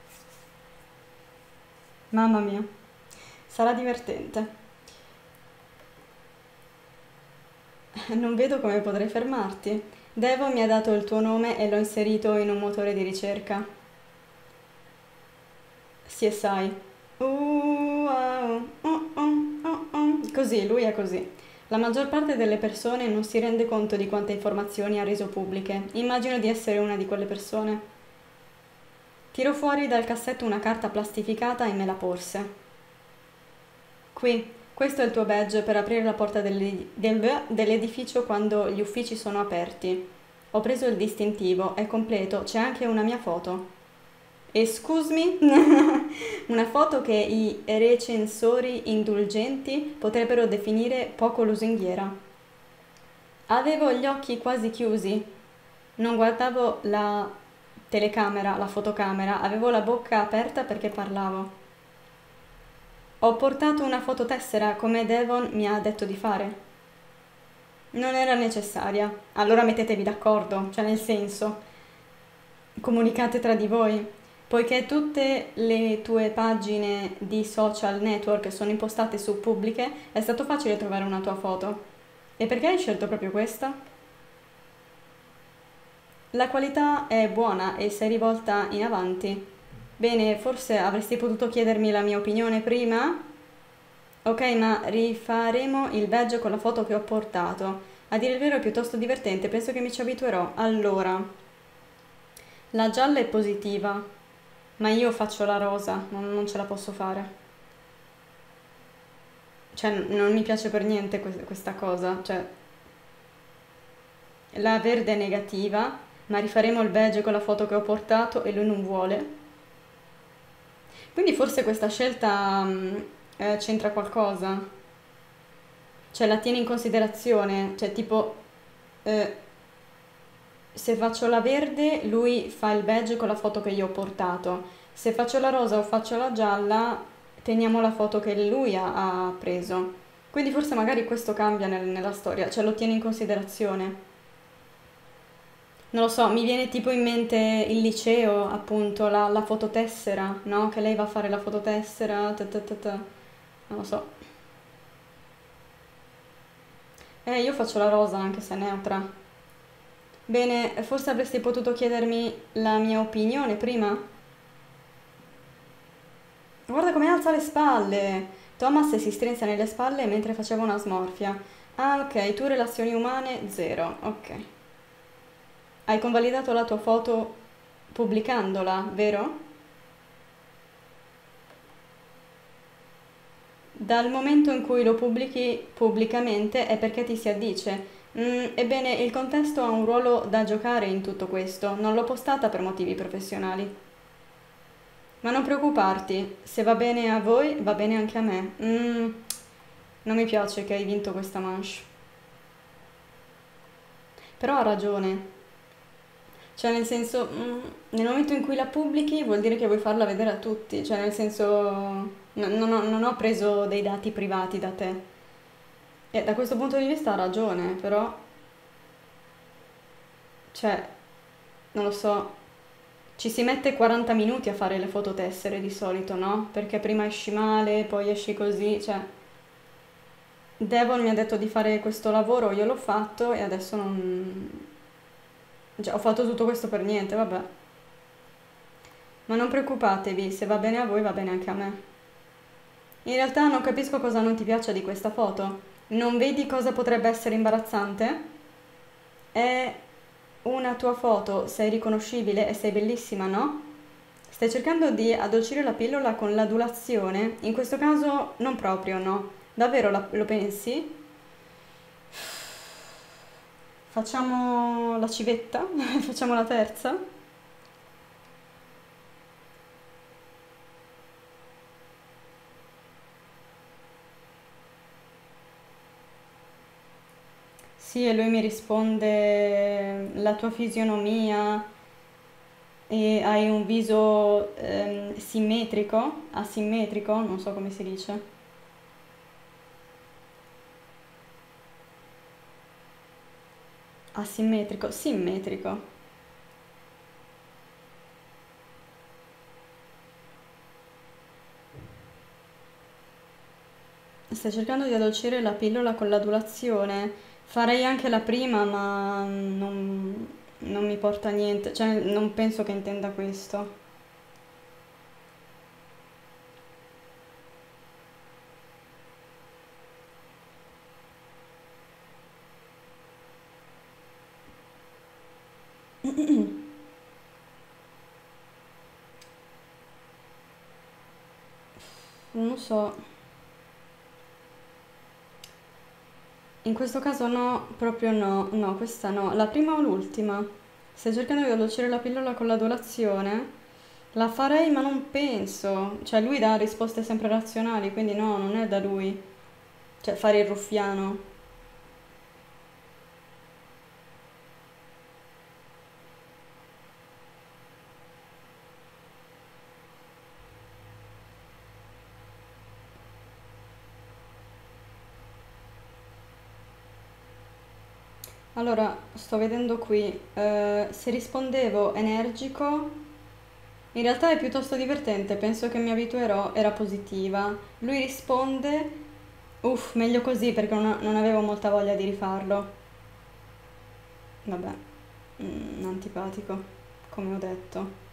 Mamma mia. Sarà divertente. Non vedo come potrei fermarti. Devon mi ha dato il tuo nome e l'ho inserito in un motore di ricerca. CSI. Wow. Così, lui è così. La maggior parte delle persone non si rende conto di quante informazioni ha reso pubbliche. Immagino di essere una di quelle persone. Tirò fuori dal cassetto una carta plastificata e me la porse. Qui, questo è il tuo badge per aprire la porta dell'edificio quando gli uffici sono aperti. Ho preso il distintivo, è completo, c'è anche una mia foto. Excuse me? Una foto che i recensori indulgenti potrebbero definire poco lusinghiera. Avevo gli occhi quasi chiusi. Non guardavo la telecamera, la fotocamera, avevo la bocca aperta perché parlavo. Ho portato una fototessera come Devon mi ha detto di fare. Non era necessaria. Allora mettetevi d'accordo, cioè nel senso, comunicate tra di voi. Poiché tutte le tue pagine di social network sono impostate su pubbliche, è stato facile trovare una tua foto. E perché hai scelto proprio questa? La qualità è buona e sei rivolta in avanti. Bene, forse avresti potuto chiedermi la mia opinione prima? Ok, ma rifaremo il badge con la foto che ho portato. A dire il vero è piuttosto divertente, penso che mi ci abituerò. Allora, la gialla è positiva. Ma io faccio la rosa, non ce la posso fare. Cioè, non mi piace per niente questa cosa. Cioè, la verde è negativa, ma rifaremo il badge con la foto che ho portato e lui non vuole. Quindi forse questa scelta c'entra qualcosa. Cioè, la tiene in considerazione. Cioè, tipo, eh, se faccio la verde, lui fa il badge con la foto che io ho portato. Se faccio la rosa o faccio la gialla, teniamo la foto che lui ha preso. Quindi forse magari questo cambia nella storia, cioè lo tiene in considerazione. Non lo so, mi viene tipo in mente il liceo, appunto, la fototessera, no? Che lei va a fare la fototessera, non lo so. Io faccio la rosa anche se è neutra. Bene, forse avresti potuto chiedermi la mia opinione prima? Guarda come alza le spalle! Thomas si strinse nelle spalle mentre faceva una smorfia. Ah, ok, tu relazioni umane, zero. Ok. Hai convalidato la tua foto pubblicandola, vero? Dal momento in cui lo pubblichi pubblicamente è perché ti si addice. Ebbene, il contesto ha un ruolo da giocare in tutto questo. Non l'ho postata per motivi professionali. Ma non preoccuparti, se va bene a voi, va bene anche a me. Non mi piace che hai vinto questa manche. Però ha ragione. Cioè, nel senso, nel momento in cui la pubblichi vuol dire che vuoi farla vedere a tutti. Cioè, nel senso, non ho preso dei dati privati da te. E da questo punto di vista ha ragione, però, cioè, non lo so, ci si mette 40 minuti a fare le fototessere di solito, no? Perché prima esci male, poi esci così, cioè, Devon mi ha detto di fare questo lavoro, io l'ho fatto e adesso non... Cioè, ho fatto tutto questo per niente, vabbè. Ma non preoccupatevi, se va bene a voi va bene anche a me. In realtà non capisco cosa non ti piaccia di questa foto. Non vedi cosa potrebbe essere imbarazzante? È una tua foto, sei riconoscibile e sei bellissima, no? Stai cercando di addolcire la pillola con l'adulazione? In questo caso non proprio, no? Davvero lo pensi? Facciamo la civetta? Facciamo la terza? Sì, e lui mi risponde la tua fisionomia e hai un viso simmetrico, asimmetrico, non so come si dice. Asimmetrico, simmetrico. Stai cercando di addolcire la pillola con l'adulazione. Farei anche la prima, ma non mi porta a niente. Cioè, non penso che intenda questo. Non lo so. In questo caso no, proprio no. No, questa no. La prima o l'ultima? Stai cercando di addolcire la pillola con l'adulazione? La farei, ma non penso. Cioè, lui dà risposte sempre razionali, quindi no, non è da lui. Cioè, fare il ruffiano. Allora, sto vedendo qui, se rispondevo energico, in realtà è piuttosto divertente, penso che mi abituerò, era positiva. Lui risponde, uff, meglio così perché non avevo molta voglia di rifarlo. Vabbè, antipatico, come ho detto.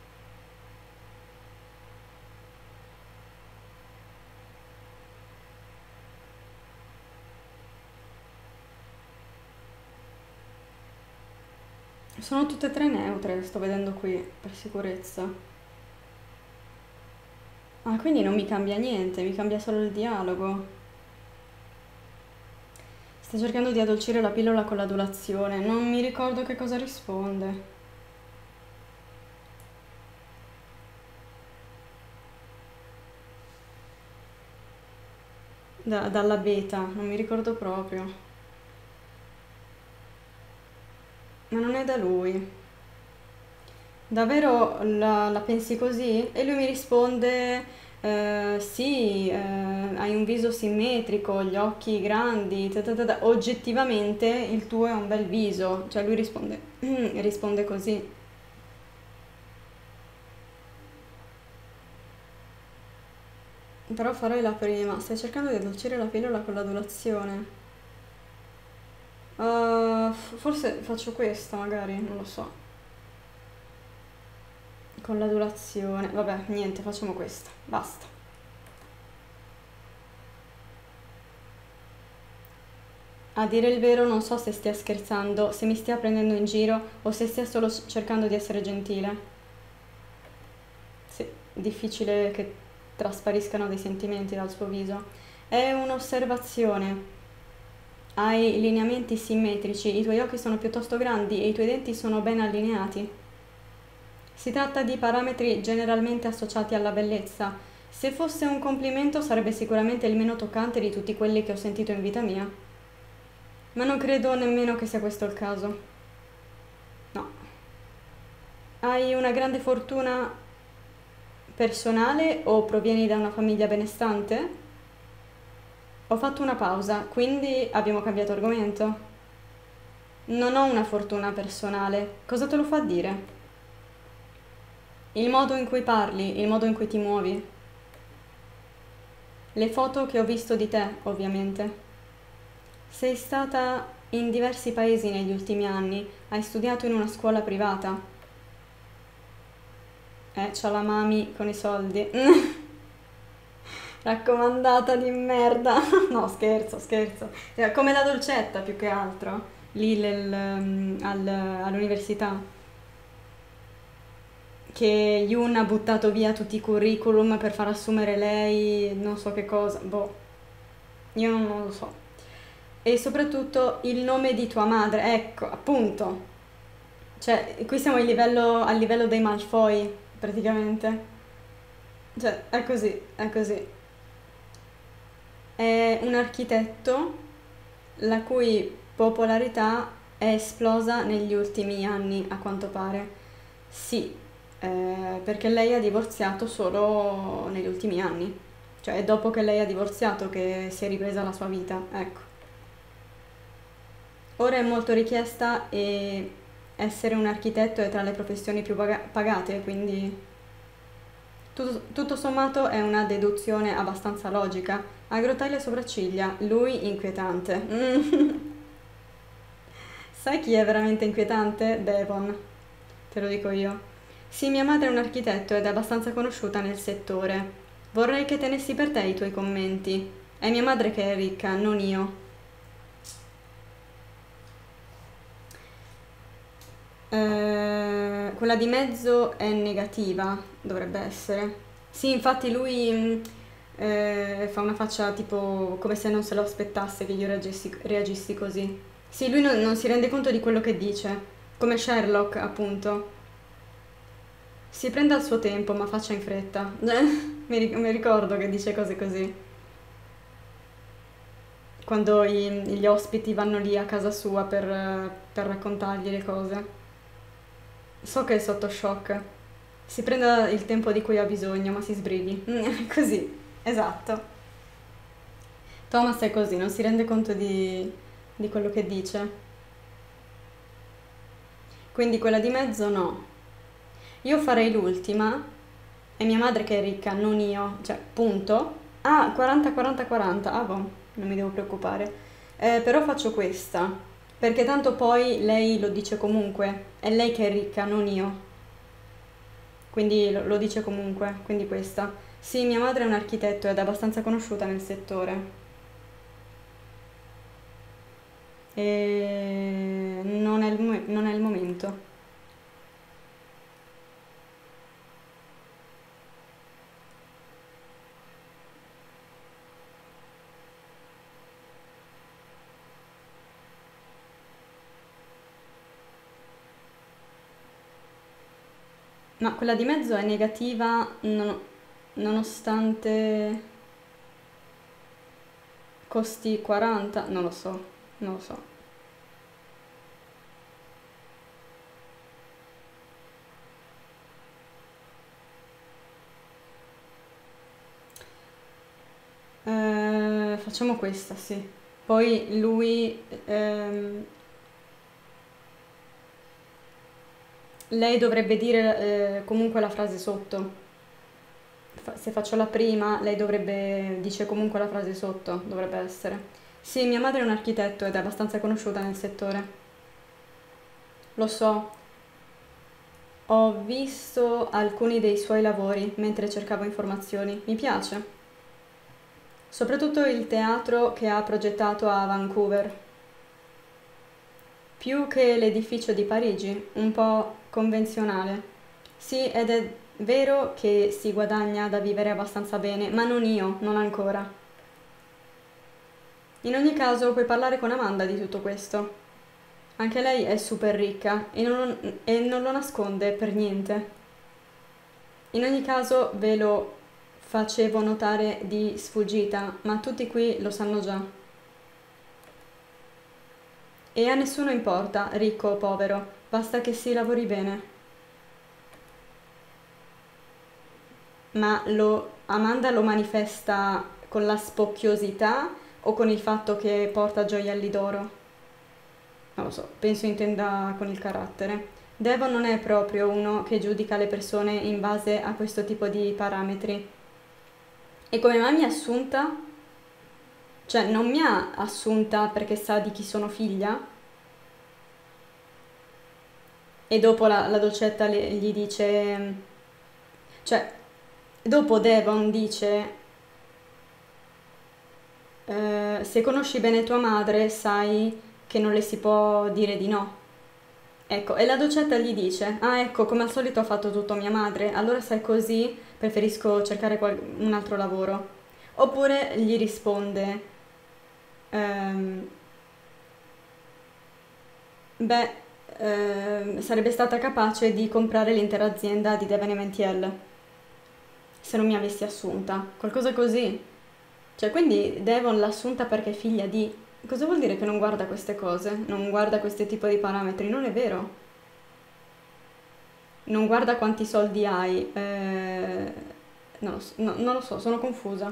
Sono tutte e tre neutre, sto vedendo qui, per sicurezza. Ah, quindi non mi cambia niente, mi cambia solo il dialogo. Sta cercando di addolcire la pillola con l'adulazione, non mi ricordo che cosa risponde. Dalla beta, non mi ricordo proprio. Ma non è da lui. Davvero la pensi così? E lui mi risponde, sì, hai un viso simmetrico, gli occhi grandi, oggettivamente il tuo è un bel viso, cioè lui risponde, risponde così. Però farei la prima, stai cercando di addolcire la pillola con l'adulazione. Forse faccio questa magari, non lo so. Con l'adulazione, vabbè, niente, facciamo questa, basta. A dire il vero non so se stia scherzando, se mi stia prendendo in giro o se stia solo cercando di essere gentile. Sì, difficile che traspariscano dei sentimenti dal suo viso. È un'osservazione. Hai lineamenti simmetrici, i tuoi occhi sono piuttosto grandi e i tuoi denti sono ben allineati. Si tratta di parametri generalmente associati alla bellezza. Se fosse un complimento sarebbe sicuramente il meno toccante di tutti quelli che ho sentito in vita mia. Ma non credo nemmeno che sia questo il caso. No. Hai una grande fortuna personale o provieni da una famiglia benestante? Ho fatto una pausa, quindi abbiamo cambiato argomento. Non ho una fortuna personale. Cosa te lo fa dire? Il modo in cui parli, il modo in cui ti muovi. Le foto che ho visto di te, ovviamente. Sei stata in diversi paesi negli ultimi anni, hai studiato in una scuola privata. C'ha la mami con i soldi. Raccomandata di merda. No, scherzo, scherzo. Come la dolcetta più che altro, lì all'università. Che Yoon ha buttato via tutti i curriculum per far assumere lei, non so che cosa. Boh, io non lo so. E soprattutto il nome di tua madre, ecco, appunto. Cioè, qui siamo al livello dei Malfoy, praticamente. Cioè, è così, è così. È un architetto la cui popolarità è esplosa negli ultimi anni, a quanto pare. Sì, perché lei ha divorziato solo negli ultimi anni. Cioè, è dopo che lei ha divorziato che si è ripresa la sua vita, ecco. Ora è molto richiesta e essere un architetto è tra le professioni più pagate, quindi tutto sommato è una deduzione abbastanza logica. Aggrotai le sopracciglia, lui inquietante. Sai chi è veramente inquietante? Devon, te lo dico io. Sì, mia madre è un architetto ed è abbastanza conosciuta nel settore. Vorrei che tenessi per te i tuoi commenti. È mia madre che è ricca, non io. Quella di mezzo è negativa, dovrebbe essere. Sì, infatti lui fa una faccia tipo come se non se lo aspettasse che io reagissi così. Sì, lui non si rende conto di quello che dice, come Sherlock, appunto. Si prenda il suo tempo, ma faccia in fretta. Mi ricordo che dice cose così. Quando gli ospiti vanno lì a casa sua per raccontargli le cose. So che è sotto shock. Si prenda il tempo di cui ha bisogno, ma si sbrighi. Così, esatto. Thomas è così, non si rende conto di quello che dice. Quindi quella di mezzo no. Io farei l'ultima. È mia madre che è ricca, non io. Cioè, punto. Ah, 40-40-40. Ah, boh, non mi devo preoccupare. Però faccio questa. Perché tanto poi lei lo dice comunque. È lei che è ricca, non io. Quindi lo dice comunque. Quindi questa. Sì, mia madre è un architetto ed è abbastanza conosciuta nel settore. E non è il momento. Ma quella di mezzo è negativa nonostante costi 40? Non lo so, non lo so. facciamo questa, sì. Poi lui... lei dovrebbe dire comunque la frase sotto. Se faccio la prima, lei dovrebbe... dice comunque la frase sotto, dovrebbe essere. Sì, mia madre è un architetto ed è abbastanza conosciuta nel settore. Lo so, ho visto alcuni dei suoi lavori mentre cercavo informazioni. Mi piace. Soprattutto il teatro che ha progettato a Vancouver. Più che l'edificio di Parigi, un po' convenzionale. Sì, ed è vero che si guadagna da vivere abbastanza bene, ma non io, non ancora. In ogni caso, puoi parlare con Amanda di tutto questo. Anche lei è super ricca e non lo nasconde per niente. In ogni caso, ve lo facevo notare di sfuggita, ma tutti qui lo sanno già. E a nessuno importa, ricco o povero, basta che si lavori bene. Ma Amanda lo manifesta con la spocchiosità o con il fatto che porta gioielli d'oro? Non lo so, penso intenda con il carattere. Devon non è proprio uno che giudica le persone in base a questo tipo di parametri. E come mai mi ha assunta? Cioè, non mi ha assunta perché sa di chi sono figlia? E dopo la dolcetta gli dice... Cioè, dopo Devon dice... se conosci bene tua madre, sai che non le si può dire di no. Ecco, e la docetta gli dice, ah ecco, come al solito ha fatto tutto mia madre, allora se è così preferisco cercare un altro lavoro. Oppure gli risponde, ehm, beh, sarebbe stata capace di comprare l'intera azienda di Devon e Mentiel se non mi avessi assunta, qualcosa così. Cioè, quindi Devon l'ha assunta perché è figlia di... Cosa vuol dire che non guarda queste cose? Non guarda questo tipo di parametri? Non è vero. Non guarda quanti soldi hai. Non lo so, non lo so, sono confusa.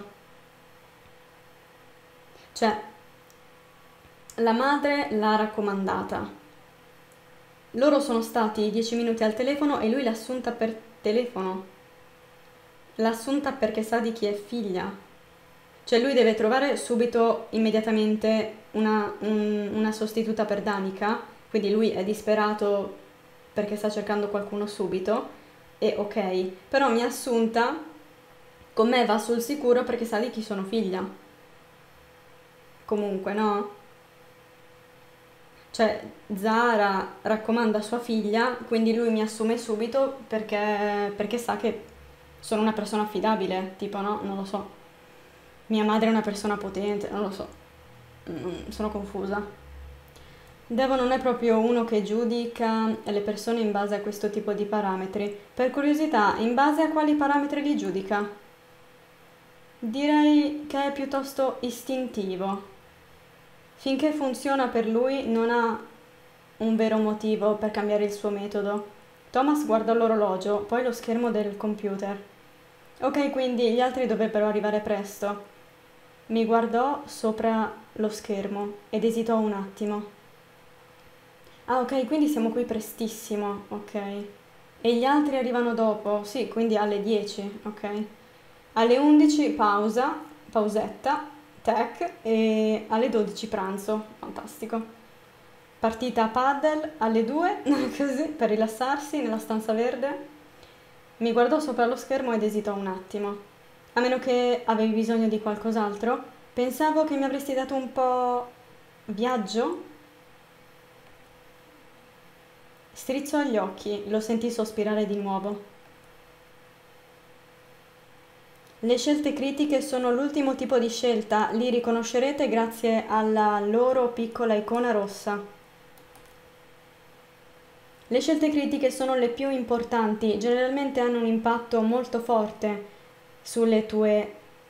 Cioè, la madre l'ha raccomandata. Loro sono stati 10 minuti al telefono e lui l'ha assunta per telefono. L'ha assunta perché sa di chi è figlia. Cioè lui deve trovare subito, immediatamente, una sostituta per Danica, quindi lui è disperato perché sta cercando qualcuno subito, e ok, però mi ha assunta, con me va sul sicuro perché sa di chi sono figlia. Comunque, no? Cioè, Zara raccomanda sua figlia, quindi lui mi assume subito perché sa che sono una persona affidabile, tipo no, non lo so. Mia madre è una persona potente, non lo so. Sono confusa. Devon non è proprio uno che giudica le persone in base a questo tipo di parametri. Per curiosità, in base a quali parametri li giudica? Direi che è piuttosto istintivo. Finché funziona per lui, non ha un vero motivo per cambiare il suo metodo. Thomas guardò l'orologio, poi lo schermo del computer. Ok, quindi gli altri dovrebbero arrivare presto. Mi guardò sopra lo schermo ed esitò un attimo. Ah, ok, quindi siamo qui prestissimo, ok. E gli altri arrivano dopo? Sì, quindi alle 10, ok. Alle 11 pausa, pausetta, tech, e alle 12 pranzo, fantastico. Partita a paddle alle 2, così, per rilassarsi nella stanza verde. Mi guardò sopra lo schermo ed esitò un attimo. A meno che avevi bisogno di qualcos'altro? Pensavo che mi avresti dato un po' viaggio? Strizzò gli occhi, lo sentì sospirare di nuovo. Le scelte critiche sono l'ultimo tipo di scelta, li riconoscerete grazie alla loro piccola icona rossa. Le scelte critiche sono le più importanti, generalmente hanno un impatto molto forte sulle tue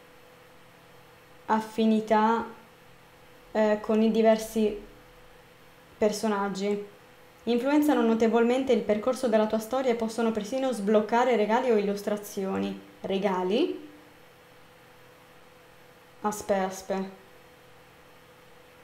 affinità con i diversi personaggi. Influenzano notevolmente il percorso della tua storia e possono persino sbloccare regali o illustrazioni. Regali? Aspetta.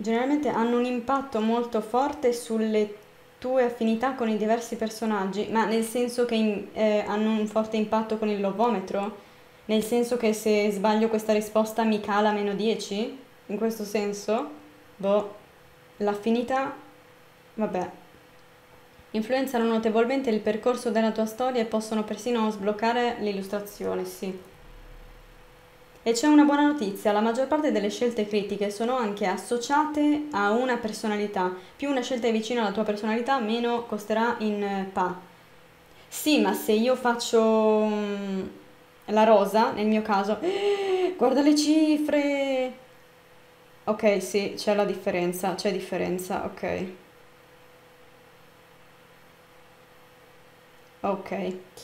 generalmente hanno un impatto molto forte sulle tue affinità con i diversi personaggi, ma nel senso che hanno un forte impatto con il lovometro? Nel senso che se sbaglio questa risposta mi cala meno 10? In questo senso? Boh, l'affinità, vabbè. Influenzano notevolmente il percorso della tua storia e possono persino sbloccare l'illustrazione, sì. E c'è una buona notizia, la maggior parte delle scelte critiche sono anche associate a una personalità. Più una scelta è vicina alla tua personalità, meno costerà in PA. Sì, ma se io faccio la rosa, nel mio caso, guarda le cifre! Ok, sì, c'è la differenza, c'è differenza, ok. Ok.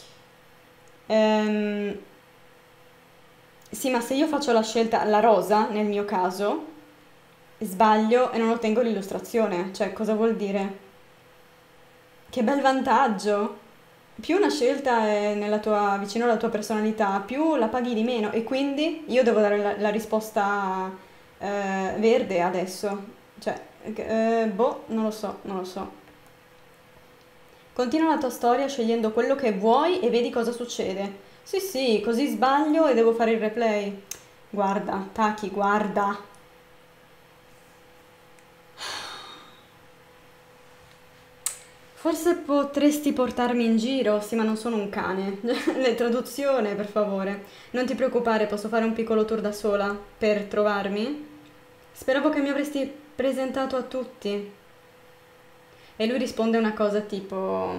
Ehm, sì, ma se io faccio la scelta, la rosa, nel mio caso, sbaglio e non ottengo l'illustrazione. Cioè, cosa vuol dire? Che bel vantaggio! Più una scelta è vicino alla tua personalità, più la paghi di meno e quindi io devo dare la risposta verde adesso. Cioè, boh, non lo so, non lo so. Continua la tua storia scegliendo quello che vuoi e vedi cosa succede. Sì, sì, così sbaglio e devo fare il replay. Guarda, Taki, guarda. Forse potresti portarmi in giro? Sì, ma non sono un cane. Le traduzione, per favore. Non ti preoccupare, posso fare un piccolo tour da sola per trovarmi? Speravo che mi avresti presentato a tutti. E lui risponde una cosa tipo: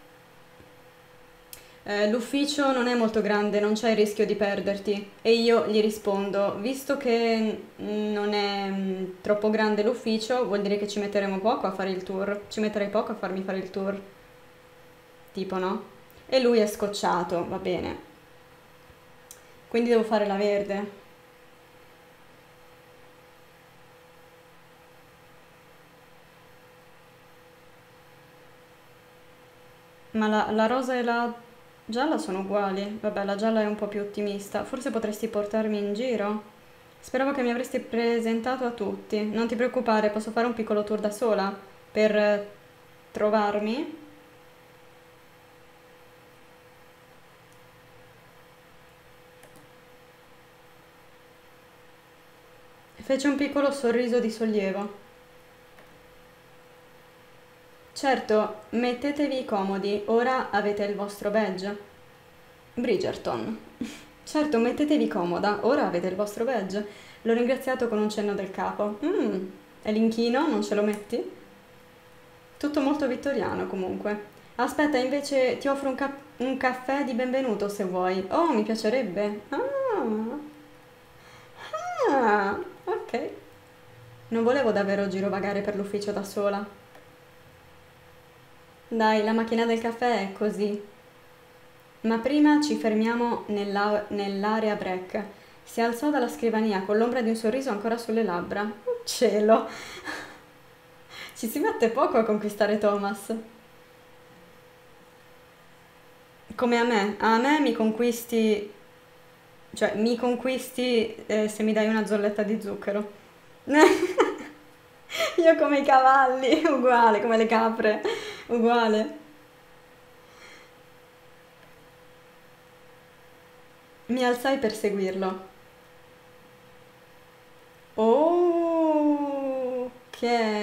l'ufficio non è molto grande, non c'è il rischio di perderti. E io gli rispondo: visto che non è troppo grande l'ufficio, vuol dire che ci metteremo poco a fare il tour. Ci metterei poco a farmi fare il tour. Tipo, no? E lui è scocciato, va bene. Quindi devo fare la verde. Ma la rosa e la gialla sono uguali. Vabbè, la gialla è un po' più ottimista. Forse potresti portarmi in giro? Speravo che mi avresti presentato a tutti. Non ti preoccupare, posso fare un piccolo tour da sola per trovarmi. Fece un piccolo sorriso di sollievo. Certo, mettetevi comodi, ora avete il vostro badge. Bridgerton. Certo, mettetevi comoda, ora avete il vostro badge. L'ho ringraziato con un cenno del capo. E l'inchino, non ce lo metti? Tutto molto vittoriano comunque. Aspetta, invece ti offro un caffè di benvenuto se vuoi. Oh, mi piacerebbe. Ok. Non volevo davvero girovagare per l'ufficio da sola. Dai, la macchina del caffè è così. Ma prima ci fermiamo nell'area break. Si alzò dalla scrivania con l'ombra di un sorriso ancora sulle labbra. Oh, cielo! Ci si mette poco a conquistare Thomas. Come a me mi conquisti, cioè mi conquisti se mi dai una zolletta di zucchero. Io come i cavalli, uguale, come le capre, uguale. Mi alzai per seguirlo. Ok.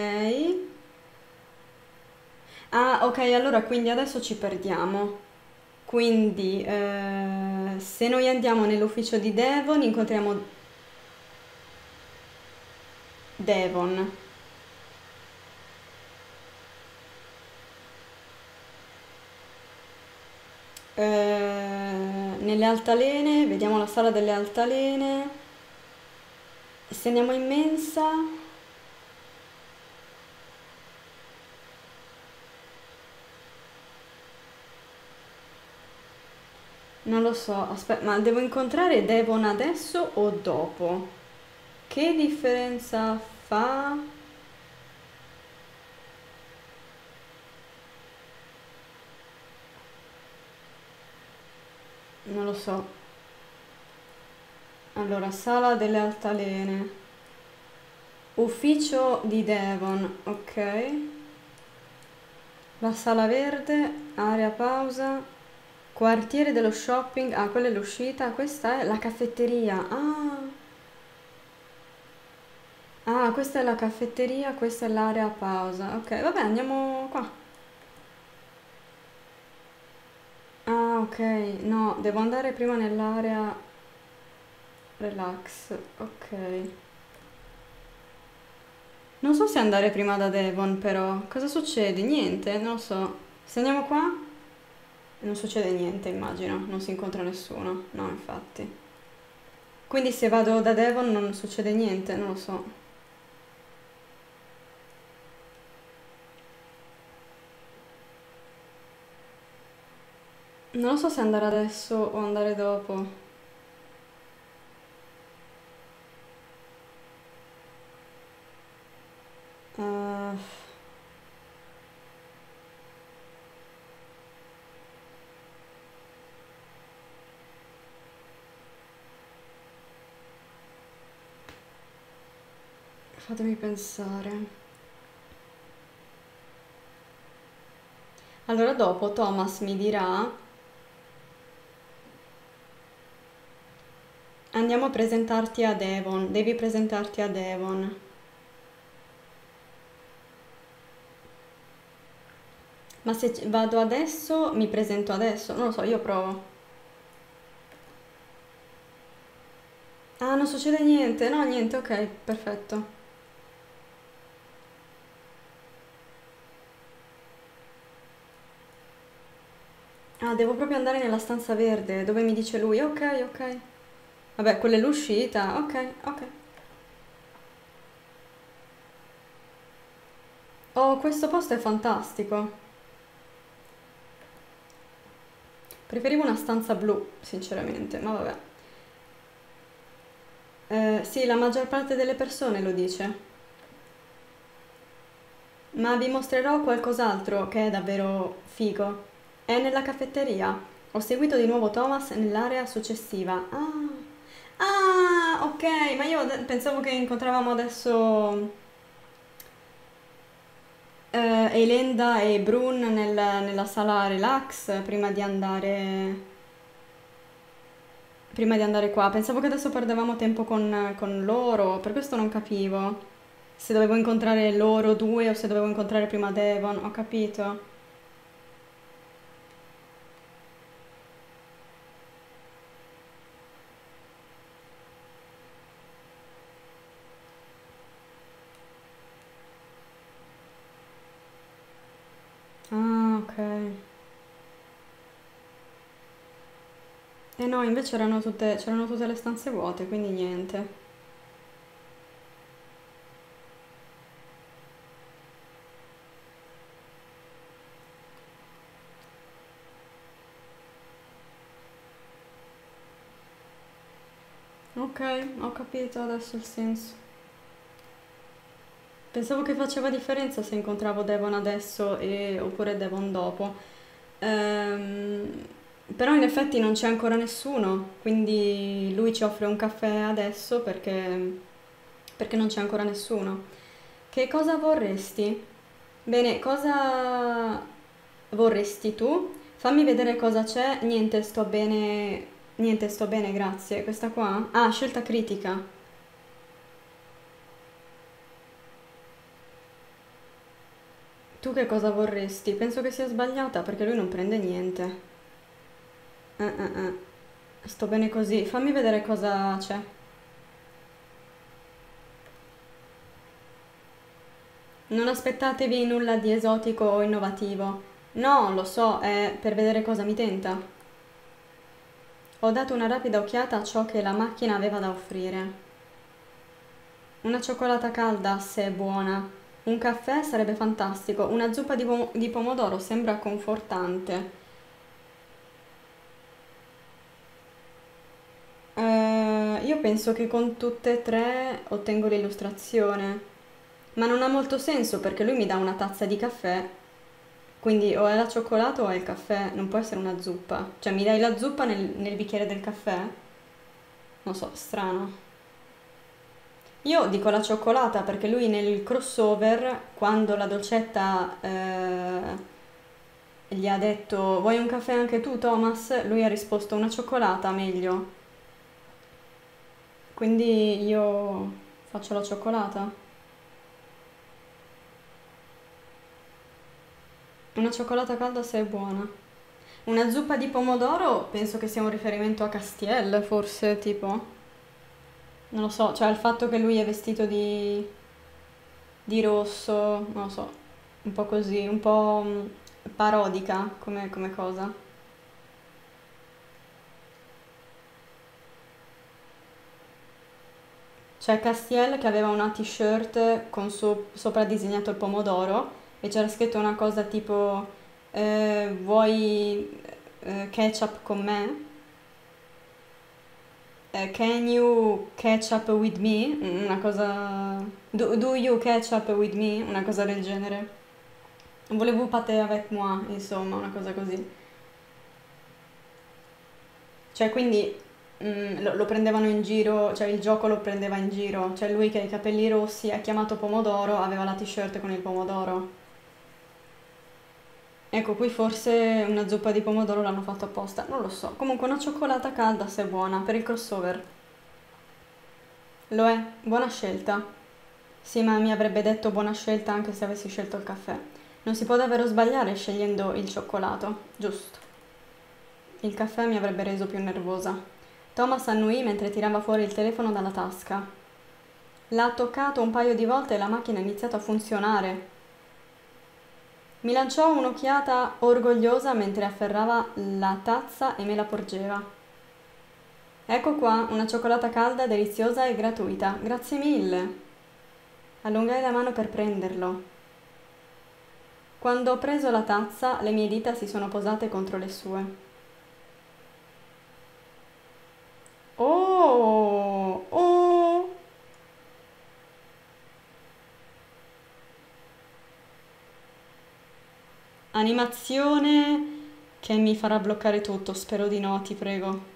Ah, ok, allora quindi adesso ci perdiamo. Quindi, se noi andiamo nell'ufficio di Devon, incontriamo Devon. Nelle altalene, vediamo la sala delle altalene. Se andiamo in mensa, non lo so, aspetta, ma devo incontrare Devon adesso o dopo? Che differenza fa? Non lo so. Allora, sala delle altalene. Ufficio di Devon, ok. La sala verde, area pausa, quartiere dello shopping, ah, quella è l'uscita, questa è la caffetteria. Ah, questa è la caffetteria, questa è l'area pausa. Ok, vabbè, andiamo qua. Ah, ok, no, devo andare prima nell'area relax, ok. Non so se andare prima da Devon, però. Cosa succede? Niente, non lo so. Se andiamo qua, non succede niente, immagino. Non si incontra nessuno. No, infatti. Quindi se vado da Devon non succede niente, non lo so. Non lo so se andare adesso o andare dopo. Eh, fatemi pensare. Allora dopo Thomas mi dirà, andiamo a presentarti a Devon, devi presentarti a Devon. Ma se vado adesso, mi presento adesso, non lo so, io provo. Ah, non succede niente, no, niente, ok, perfetto. Ah, devo proprio andare nella stanza verde, dove mi dice lui, ok, ok. Vabbè, quella è l'uscita, ok, ok. Oh, questo posto è fantastico. Preferivo una stanza blu, sinceramente, ma vabbè. Sì, la maggior parte delle persone lo dice. Ma vi mostrerò qualcos'altro che è davvero figo. È nella caffetteria. Ho seguito di nuovo Thomas nell'area successiva. Ah, ok, ma io pensavo che incontravamo adesso Elenda e Brun nella sala relax prima di andare qua. Pensavo che adesso perdevamo tempo con loro, per questo non capivo se dovevo incontrare loro due o se dovevo incontrare prima Devon. Ho capito. Ah, ok. E no, invece c'erano tutte le stanze vuote, quindi niente. Ok, ho capito adesso il senso. Pensavo che faceva differenza se incontravo Devon adesso oppure Devon dopo. Ehm, Però in effetti non c'è ancora nessuno, quindi lui ci offre un caffè adesso perché non c'è ancora nessuno. Che cosa vorresti? Bene, cosa vorresti tu? Fammi vedere cosa c'è. Niente, sto bene, grazie. Questa qua? Ah, scelta critica. Tu che cosa vorresti? Penso che sia sbagliata perché lui non prende niente. Eh. Sto bene così. Fammi vedere cosa c'è. Non aspettatevi nulla di esotico o innovativo. No, lo so, è per vedere cosa mi tenta. Ho dato una rapida occhiata a ciò che la macchina aveva da offrire. Una cioccolata calda, se è buona. Un caffè sarebbe fantastico. Una zuppa di pomodoro sembra confortante. Io penso che con tutte e tre ottengo l'illustrazione, ma non ha molto senso perché lui mi dà una tazza di caffè, quindi o è la cioccolata o è il caffè, non può essere una zuppa. Cioè mi dai la zuppa nel bicchiere del caffè? Non so, strano. Io dico la cioccolata perché lui nel crossover, quando la dolcetta gli ha detto vuoi un caffè anche tu, Thomas? Lui ha risposto una cioccolata, meglio. Quindi io faccio la cioccolata. Una cioccolata calda se è buona. Una zuppa di pomodoro penso che sia un riferimento a Castiel, forse, tipo. Non lo so, cioè il fatto che lui è vestito di rosso, non lo so, un po' così, un po' parodica come cosa. C'è Castiel che aveva una t-shirt con sopra disegnato il pomodoro e c'era scritto una cosa tipo vuoi ketchup con me? Can you catch up with me? Una cosa... Do you catch up with me? Una cosa del genere. Volevo pâté avec moi, insomma, una cosa così. Cioè, quindi lo prendevano in giro, cioè il gioco lo prendeva in giro. Cioè lui che ha i capelli rossi ha chiamato pomodoro, aveva la t-shirt con il pomodoro. Ecco, qui forse una zuppa di pomodoro l'hanno fatto apposta, non lo so. Comunque una cioccolata calda se è buona, per il crossover. Lo è, buona scelta. Sì, ma mi avrebbe detto buona scelta anche se avessi scelto il caffè. Non si può davvero sbagliare scegliendo il cioccolato, giusto. Il caffè mi avrebbe reso più nervosa. Thomas annuì mentre tirava fuori il telefono dalla tasca. L'ha toccato un paio di volte e la macchina ha iniziato a funzionare. Mi lanciò un'occhiata orgogliosa mentre afferrava la tazza e me la porgeva. Ecco qua, una cioccolata calda, deliziosa e gratuita. Grazie mille. Allungai la mano per prenderlo. Quando ho preso la tazza, le mie dita si sono posate contro le sue. Oh! Oh! Animazione che mi farà bloccare tutto, spero di no, ti prego.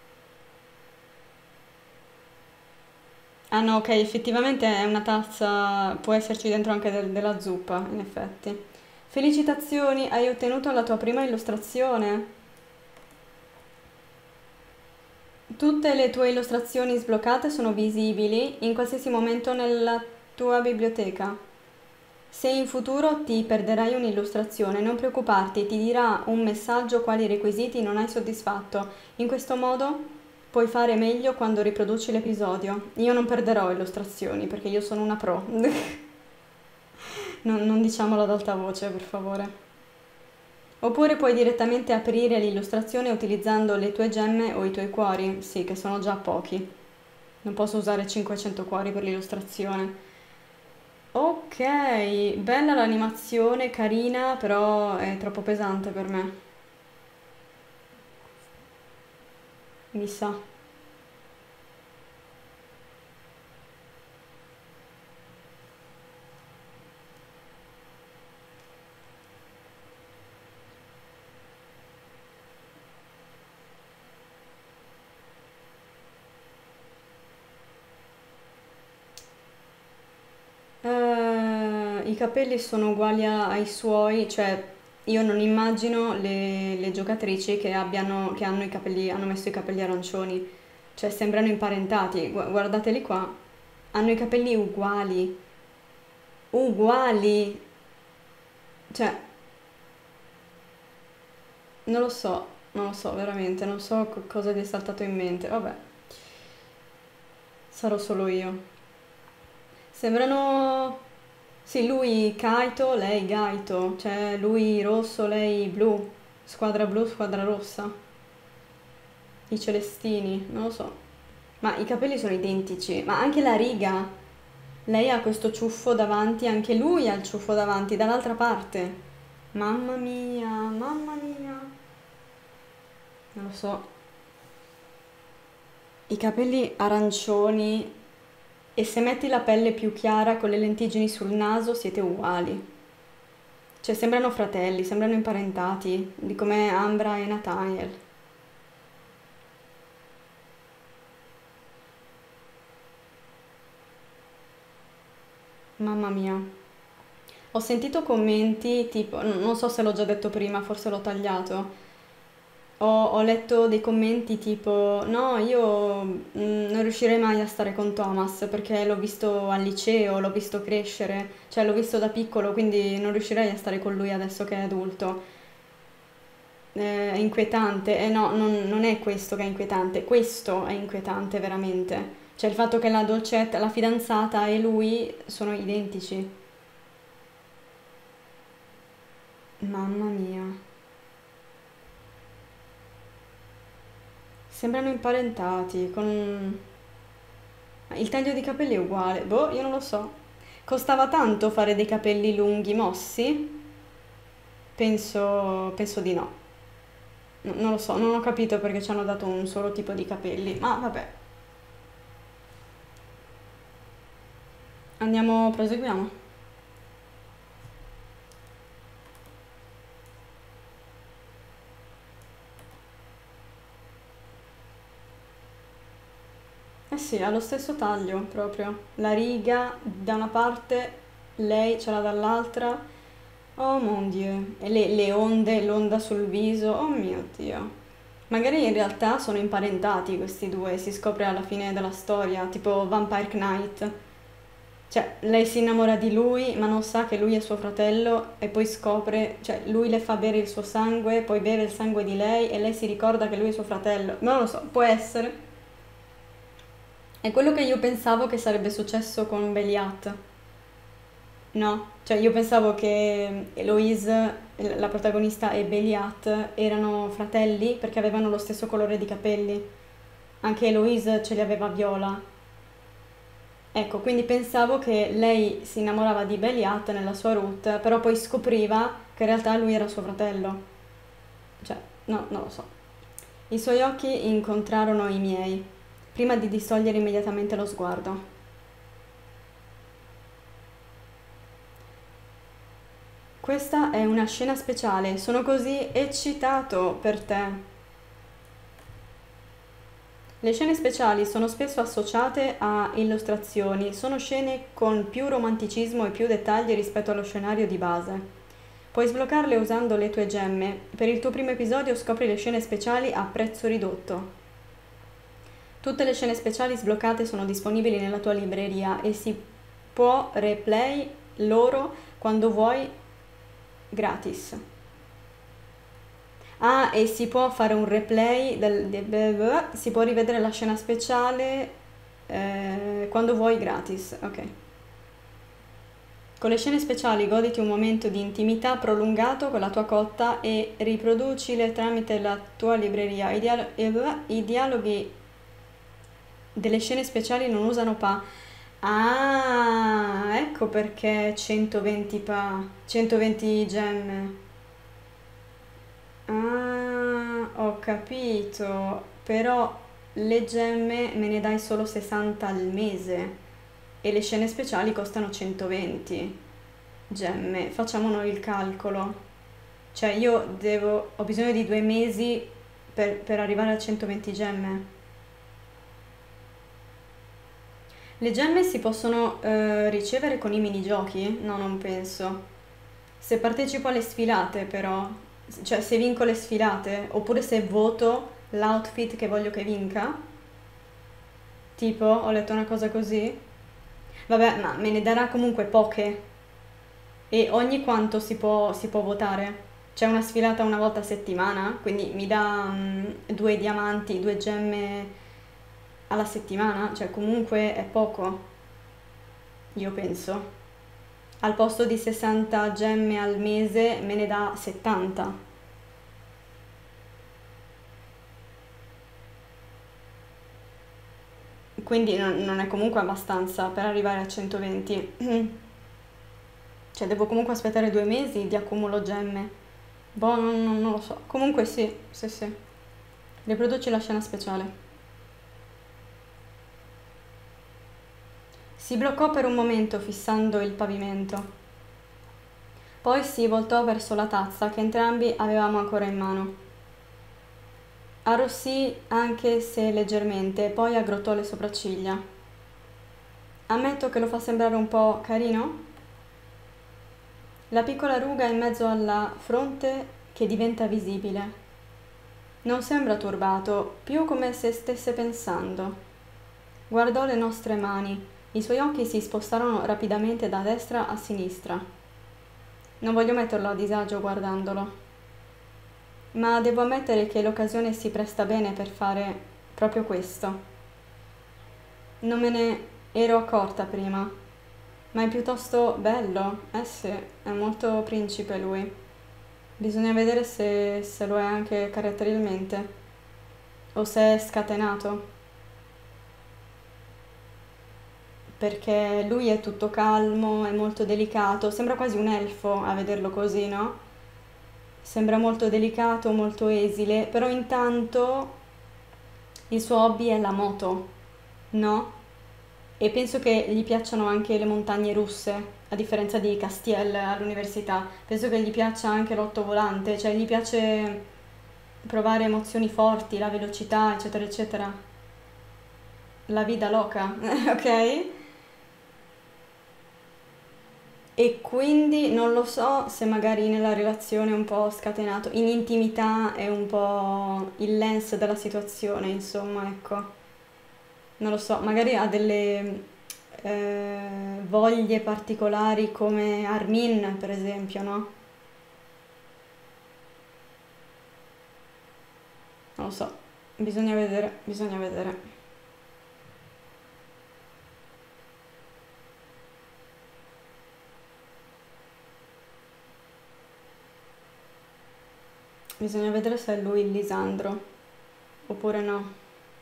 Ah no, ok, effettivamente è una tazza, può esserci dentro anche della zuppa, in effetti. Felicitazioni, hai ottenuto la tua prima illustrazione. Tutte le tue illustrazioni sbloccate sono visibili in qualsiasi momento nella tua biblioteca. Se in futuro ti perderai un'illustrazione, non preoccuparti, ti dirà un messaggio quali requisiti non hai soddisfatto. In questo modo puoi fare meglio quando riproduci l'episodio. Io non perderò illustrazioni perché io sono una pro. Non diciamolo ad alta voce, per favore. Oppure puoi direttamente aprire l'illustrazione utilizzando le tue gemme o i tuoi cuori. Sì, che sono già pochi. Non posso usare 500 cuori per l'illustrazione. Ok, bella l'animazione, carina, però è troppo pesante per me, mi sa. I capelli sono uguali ai suoi, cioè io non immagino le giocatrici che hanno i capelli, hanno messo i capelli arancioni, cioè sembrano imparentati. Guardateli qua, hanno i capelli uguali, uguali, cioè non lo so veramente, non so cosa gli è saltato in mente, vabbè, sarò solo io. Sembrano... Sì, lui Kaito, lei Gaito, cioè lui rosso, lei blu, squadra rossa, i celestini, non lo so. Ma i capelli sono identici, ma anche la riga. Lei ha questo ciuffo davanti, anche lui ha il ciuffo davanti, dall'altra parte. Mamma mia, mamma mia. Non lo so. I capelli arancioni e se metti la pelle più chiara con le lentiggini sul naso siete uguali. Cioè sembrano fratelli, sembrano imparentati, di come Ambra e Nathaniel. Mamma mia. Ho sentito commenti tipo, non so se l'ho già detto prima, forse l'ho tagliato. Ho letto dei commenti tipo, no, io non riuscirei mai a stare con Thomas perché l'ho visto al liceo, l'ho visto crescere, cioè l'ho visto da piccolo, quindi non riuscirei a stare con lui adesso che è adulto. È inquietante, no, non è questo che è inquietante, questo è inquietante veramente. Cioè il fatto che la dolcetta, la fidanzata e lui sono identici. Mamma mia. Sembrano imparentati, con... Il taglio di capelli è uguale. Boh, io non lo so. Costava tanto fare dei capelli lunghi mossi? Penso di no. Non lo so, non ho capito perché ci hanno dato un solo tipo di capelli, ma vabbè. Andiamo, proseguiamo. Eh sì, ha lo stesso taglio proprio. La riga da una parte, lei ce l'ha dall'altra. Oh mon Dieu. E le onde, l'onda sul viso. Oh mio Dio. Magari in realtà sono imparentati questi due, si scopre alla fine della storia, tipo Vampire Knight. Cioè, lei si innamora di lui, ma non sa che lui è suo fratello e poi scopre, cioè, lui le fa bere il suo sangue, poi beve il sangue di lei e lei si ricorda che lui è suo fratello. Non lo so, può essere. È quello che io pensavo che sarebbe successo con Beliat. No, cioè io pensavo che Eloise, la protagonista, e Beliat erano fratelli perché avevano lo stesso colore di capelli. Anche Eloise ce li aveva viola. Ecco, quindi pensavo che lei si innamorava di Beliat nella sua route, però poi scopriva che in realtà lui era suo fratello. Cioè, no, non lo so. I suoi occhi incontrarono i miei, prima di distogliere immediatamente lo sguardo. Questa è una scena speciale, sono così eccitato per te. Le scene speciali sono spesso associate a illustrazioni, sono scene con più romanticismo e più dettagli rispetto allo scenario di base. Puoi sbloccarle usando le tue gemme. Per il tuo primo episodio scopri le scene speciali a prezzo ridotto. Tutte le scene speciali sbloccate sono disponibili nella tua libreria e si può replay loro quando vuoi gratis. Ah, e si può fare un replay, si può rivedere la scena speciale quando vuoi gratis. Ok. Con le scene speciali goditi un momento di intimità prolungato con la tua cotta e riproducile tramite la tua libreria. I dialoghi delle scene speciali non usano pa. Ah, ecco perché 120 pa, 120 gemme. Ah, ho capito. Però le gemme me ne dai solo 60 al mese e le scene speciali costano 120 gemme. Facciamo noi il calcolo. Cioè ho bisogno di 2 mesi per arrivare a 120 gemme. Le gemme si possono ricevere con i minigiochi? No, non penso. Se partecipo alle sfilate, però, cioè se vinco le sfilate, oppure se voto l'outfit che voglio che vinca, tipo, ho letto una cosa così. Vabbè, ma me ne darà comunque poche. E ogni quanto si può votare? C'è una sfilata una volta a settimana, quindi mi dà 2 diamanti, 2 gemme alla settimana, cioè comunque è poco, io penso. Al posto di 60 gemme al mese me ne dà 70. Quindi non è comunque abbastanza per arrivare a 120. Cioè devo comunque aspettare 2 mesi di accumulo gemme. Boh, non lo so. Comunque sì, sì, sì. Riproduci la scena speciale. Si bloccò per un momento fissando il pavimento. Poi si voltò verso la tazza che entrambi avevamo ancora in mano. Arrossì anche se leggermente, poi aggrottò le sopracciglia. Ammetto che lo fa sembrare un po' carino. La piccola ruga in mezzo alla fronte che diventa visibile. Non sembra turbato, più come se stesse pensando. Guardò le nostre mani. I suoi occhi si spostarono rapidamente da destra a sinistra. Non voglio metterlo a disagio guardandolo, ma devo ammettere che l'occasione si presta bene per fare proprio questo. Non me ne ero accorta prima, ma è piuttosto bello. Eh sì, è molto principe lui. Bisogna vedere se lo è anche caratterialmente, o se è scatenato, perché lui è tutto calmo, è molto delicato, sembra quasi un elfo a vederlo così, no? Sembra molto delicato, molto esile, però intanto il suo hobby è la moto, no? E penso che gli piacciono anche le montagne russe, a differenza di Castiel all'università. Penso che gli piaccia anche l'ottovolante, cioè gli piace provare emozioni forti, la velocità, eccetera, eccetera. La vida loca, ok? E quindi non lo so se magari nella relazione è un po' scatenato, in intimità è un po' il lens della situazione, insomma, ecco. Non lo so, magari ha delle voglie particolari come Armin, per esempio, no? Non lo so, bisogna vedere, bisogna vedere. Bisogna vedere se è lui il Lisandro, oppure no.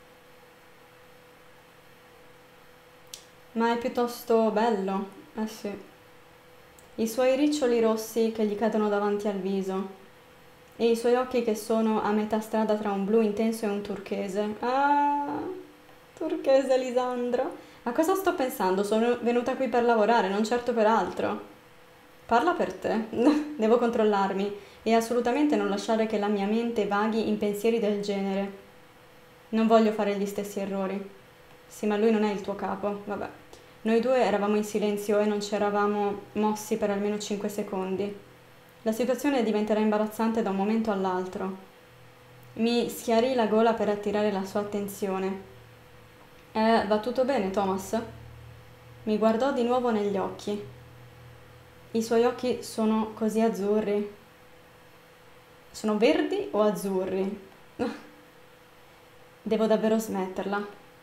Ma è piuttosto bello, eh sì. I suoi riccioli rossi che gli cadono davanti al viso e i suoi occhi che sono a metà strada tra un blu intenso e un turchese. Ah, turchese Lisandro. A cosa sto pensando? Sono venuta qui per lavorare, non certo per altro. Parla per te. Devo controllarmi e assolutamente non lasciare che la mia mente vaghi in pensieri del genere. Non voglio fare gli stessi errori. Sì, ma lui non è il tuo capo. Vabbè. Noi due eravamo in silenzio e non ci eravamo mossi per almeno 5 secondi. La situazione diventerà imbarazzante da un momento all'altro. Mi schiarì la gola per attirare la sua attenzione. Va tutto bene, Thomas? Mi guardò di nuovo negli occhi. I suoi occhi sono così azzurri. Sono verdi o azzurri? Devo davvero smetterla.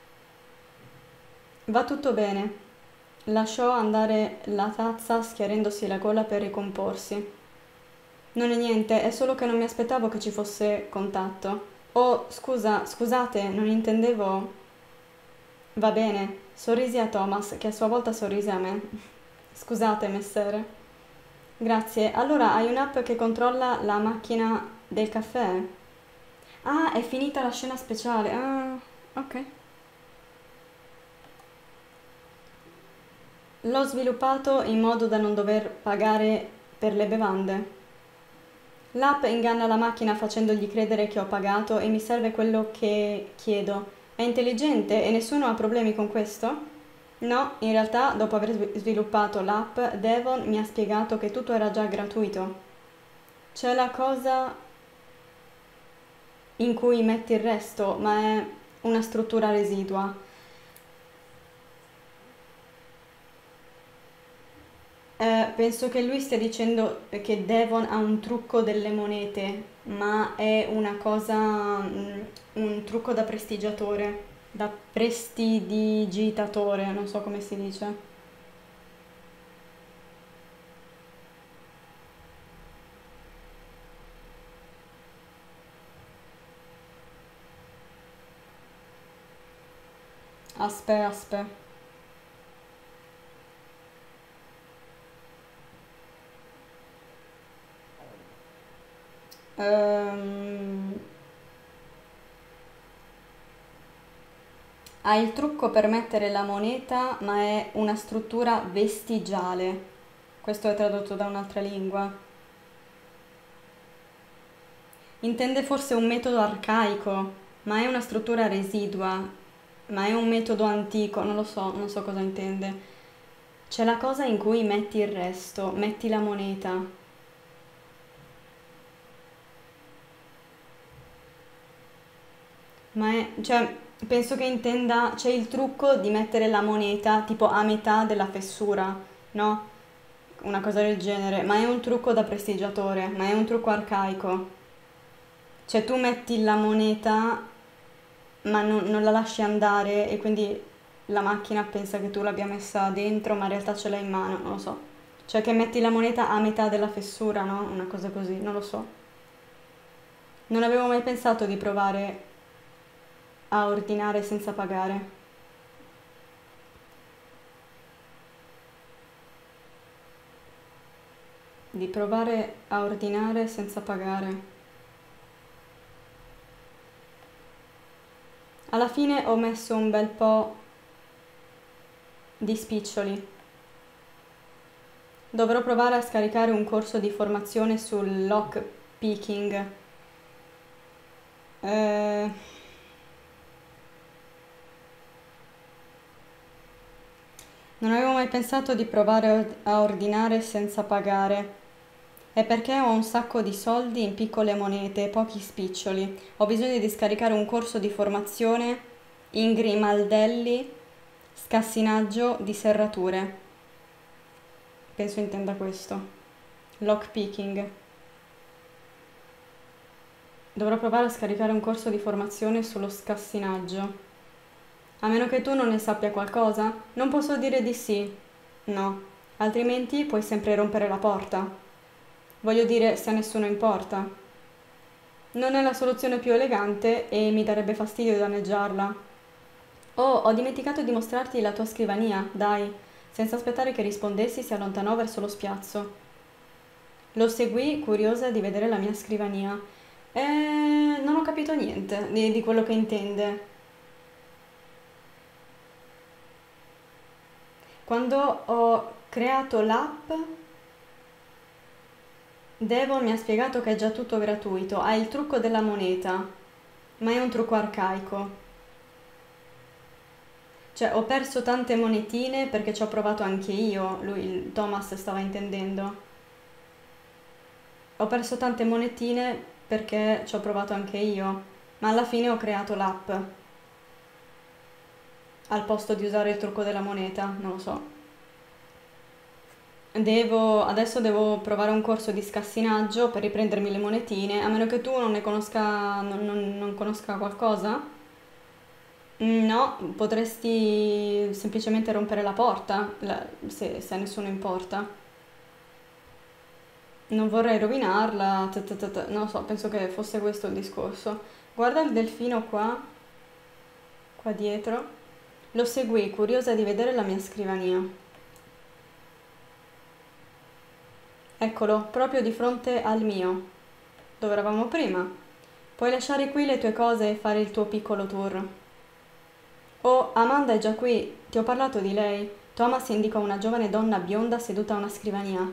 Va tutto bene. Lasciò andare la tazza schiarendosi la gola per ricomporsi. Non è niente, è solo che non mi aspettavo che ci fosse contatto. Oh, scusate, non intendevo. Va bene, sorrisi a Thomas, che a sua volta sorrise a me. Scusate, messere. Grazie. Allora, hai un'app che controlla la macchina del caffè? Ah, è finita la scena speciale. Ah, ok. L'ho sviluppato in modo da non dover pagare per le bevande. L'app inganna la macchina facendogli credere che ho pagato e mi serve quello che chiedo. È intelligente e nessuno ha problemi con questo? No, in realtà, dopo aver sviluppato l'app, Devon mi ha spiegato che tutto era già gratuito. C'è la cosa in cui metti il resto, ma è una struttura residua. Penso che lui stia dicendo che Devon ha un trucco delle monete, ma è una cosa, un trucco da prestigiatore, da prestidigitatore, non so come si dice. Aspe, aspe. Ehm, Ha il trucco per mettere la moneta, ma è una struttura vestigiale. Questo è tradotto da un'altra lingua. Intende forse un metodo arcaico, ma è una struttura residua. ma è un metodo antico, non lo so, non so cosa intende. C'è la cosa in cui metti il resto, metti la moneta. Cioè, penso che intenda, c'è il trucco di mettere la moneta tipo a metà della fessura, no? Una cosa del genere, ma è un trucco da prestigiatore, ma è un trucco arcaico. Cioè tu metti la moneta ma non la lasci andare e quindi la macchina pensa che tu l'abbia messa dentro, ma in realtà ce l'hai in mano, non lo so. Cioè che metti la moneta a metà della fessura, no? Una cosa così, non lo so. Non avevo mai pensato di provare a ordinare senza pagare. Di provare a ordinare senza pagare. Alla fine ho messo un bel po' di spiccioli. Dovrò provare a scaricare un corso di formazione sul lock picking. Eh, Non avevo mai pensato di provare a ordinare senza pagare. È perché ho un sacco di soldi in piccole monete e pochi spiccioli. Ho bisogno di scaricare un corso di formazione in grimaldelli, scassinaggio di serrature. Penso intenda questo. Lockpicking. Dovrò provare a scaricare un corso di formazione sullo scassinaggio. A meno che tu non ne sappia qualcosa? Non posso dire di sì. No. Altrimenti puoi sempre rompere la porta. Voglio dire, se a nessuno importa. Non è la soluzione più elegante e mi darebbe fastidio danneggiarla. Oh, ho dimenticato di mostrarti la tua scrivania, dai. Senza aspettare che rispondessi, si allontanò verso lo spiazzo. Lo seguì, curiosa di vedere la mia scrivania. Non ho capito niente di quello che intende. Quando ho creato l'app, Devon mi ha spiegato che è già tutto gratuito, ha il trucco della moneta, ma è un trucco arcaico. Cioè, ho perso tante monetine perché ci ho provato anche io, lui, il Thomas stava intendendo. Ho perso tante monetine perché ci ho provato anche io, ma alla fine ho creato l'app al posto di usare il trucco della moneta, non lo so. Adesso devo provare un corso di scassinaggio per riprendermi le monetine, a meno che tu non ne conosca, non conosca qualcosa. No, potresti semplicemente rompere la porta, se a nessuno importa. Non vorrei rovinarla, non lo so, penso che fosse questo il discorso. Guarda il delfino qua dietro. Lo seguì, curiosa di vedere la mia scrivania. Eccolo, proprio di fronte al mio, dove eravamo prima. Puoi lasciare qui le tue cose e fare il tuo piccolo tour. Oh, Amanda è già qui, ti ho parlato di lei. Thomas indicò una giovane donna bionda seduta a una scrivania.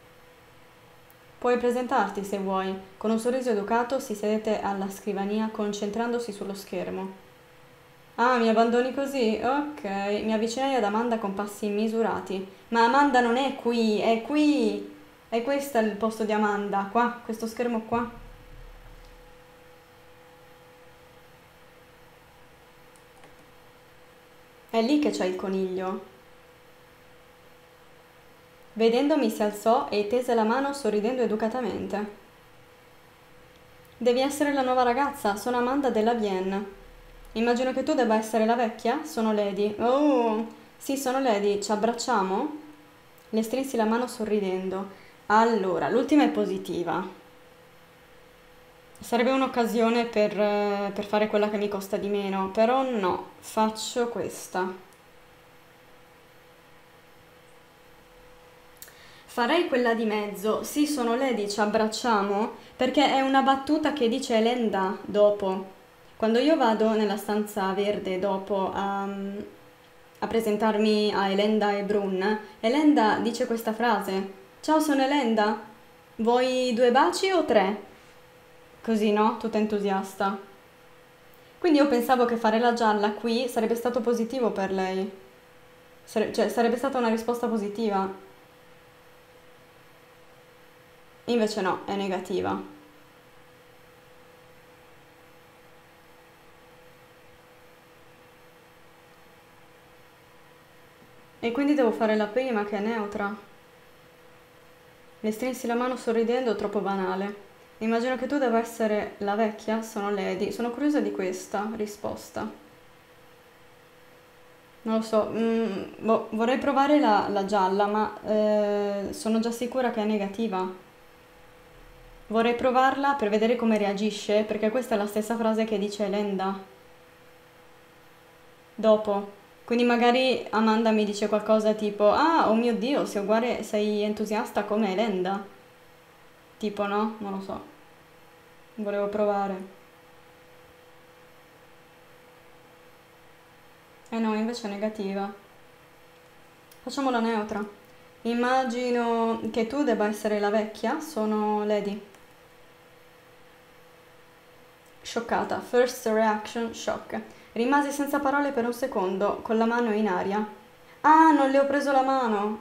Puoi presentarti se vuoi. Con un sorriso educato si sedette alla scrivania concentrandosi sullo schermo. Ah, mi abbandoni così? Ok, mi avvicinai ad Amanda con passi misurati. Ma Amanda non è qui, è qui! È questo il posto di Amanda, qua, questo schermo qua. È lì che c'è il coniglio. Vedendomi si alzò e tese la mano sorridendo educatamente. Devi essere la nuova ragazza, sono Amanda della Vienne. Immagino che tu debba essere la vecchia? Sono Lady. Oh, sì, sono Lady, ci abbracciamo? Le strinsi la mano sorridendo. Allora, l'ultima è positiva. Sarebbe un'occasione per fare quella che mi costa di meno, però no, faccio questa. Farei quella di mezzo. Sì, sono Lady, ci abbracciamo? Perché è una battuta che dice Elenda dopo. Quando io vado nella stanza verde dopo a presentarmi a Elenda e Brun, Elenda dice questa frase. Ciao, sono Elenda. Vuoi 2 baci o 3? Così, no? Tutta entusiasta. Quindi io pensavo che fare la gialla qui sarebbe stato positivo per lei. Cioè, sarebbe stata una risposta positiva. Invece no, è negativa. E quindi devo fare la prima che è neutra. Le strinsi la mano sorridendo, troppo banale. Immagino che tu debba essere la vecchia, sono Lady. Sono curiosa di questa risposta. Non lo so, boh, vorrei provare la gialla, ma sono già sicura che è negativa. Vorrei provarla per vedere come reagisce, perché questa è la stessa frase che dice Lenda dopo. Quindi magari Amanda mi dice qualcosa tipo: Ah, oh mio Dio, sei uguale, sei entusiasta come Lenda. Tipo, no? Non lo so. Volevo provare. Eh no, invece è negativa. Facciamola neutra. Immagino che tu debba essere la vecchia, sono Lady. Scioccata. First reaction, shock. Rimasi senza parole per un secondo, con la mano in aria. Ah, non le ho preso la mano!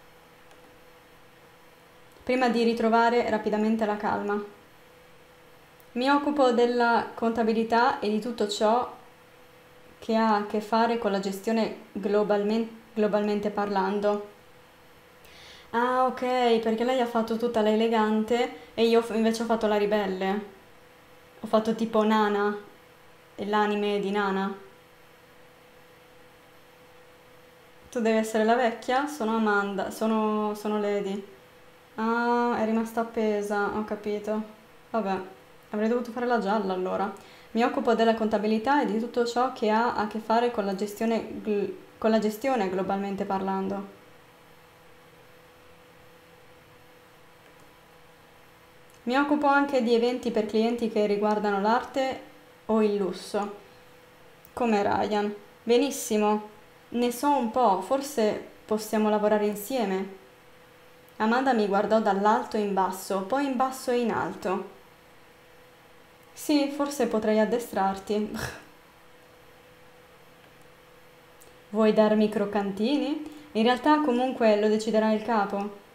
Prima di ritrovare rapidamente la calma. Mi occupo della contabilità e di tutto ciò che ha a che fare con la gestione globalmente parlando. Ah, ok, perché lei ha fatto tutta la elegante e io invece ho fatto la ribelle. Ho fatto tipo Nana, l'anime di Nana. Tu devi essere la vecchia? Sono Amanda, sono Lady. Ah, è rimasta appesa, ho capito. Vabbè, avrei dovuto fare la gialla allora. Mi occupo della contabilità e di tutto ciò che ha a che fare con con la gestione globalmente parlando. Mi occupo anche di eventi per clienti che riguardano l'arte o il lusso, come Ryan. Benissimo, ne so un po', forse possiamo lavorare insieme. Amanda mi guardò dall'alto in basso, poi in basso e in alto. Sì, forse potrei addestrarti. Vuoi darmi i croccantini? In realtà comunque lo deciderà il capo.